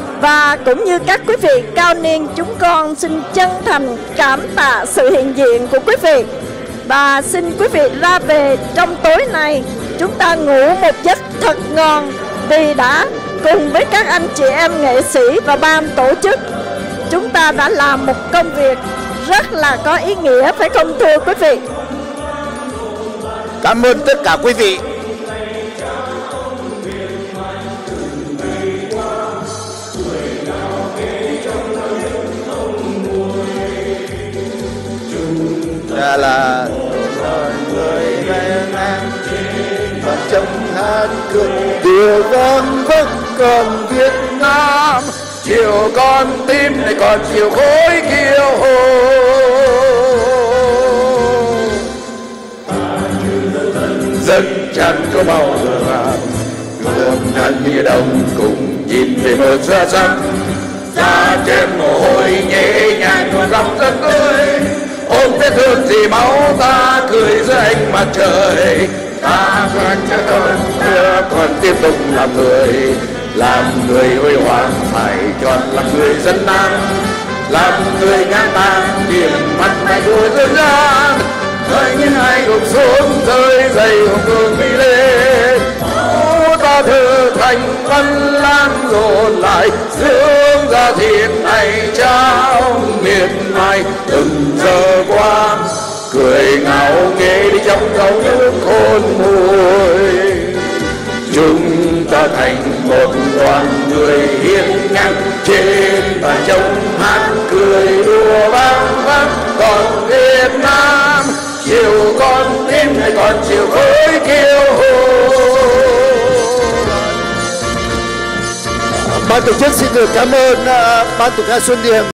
Và cũng như các quý vị cao niên, chúng con xin chân thành cảm tạ sự hiện diện của quý vị. Và xin quý vị ra về trong tối nay chúng ta ngủ một giấc thật ngon, vì đã cùng với các anh chị em nghệ sĩ và ban tổ chức chúng ta đã làm một công việc rất là có ý nghĩa, phải không thưa quý vị? Cảm ơn tất cả quý vị. Là là người về ngang và trong hát cười điều vang vẫn còn Việt Nam chiều con tim này còn chiều khối kiêu hồ. Dân chẳng có bao giờ vàng, gươm thân như đồng cùng nhìn về mờ xa xăm. Da trên mồ hôi nhẹ nhàng còn gặp dân ơi, ôm vết thương gì máu ta cười dưới ánh mặt trời. Ta vẫn cho con chưa còn tiếp tục làm người, làm người huy hoàng phải chọn làm người dân Nam, làm người ngang tàng điểm mặt mày của dân gian. Hỡi những ai gục xuống rơi dày hùng cường đi lên, ta thử thành văn lan dồn lại dưỡng ra thịt này trao miệt mài. Từng giờ qua cười ngạo nghễ đi trong dòng nước khôn nguôi, chúng ta thành một đoàn người hiên ngang trên bàn trống hát cười đùa vang vang. Còn Việt Nam chiều con tim này còn chiều khối kiêu hồ. Ban tổ chức xin được cảm ơn uh, ban tổ ca Xuân Điểm.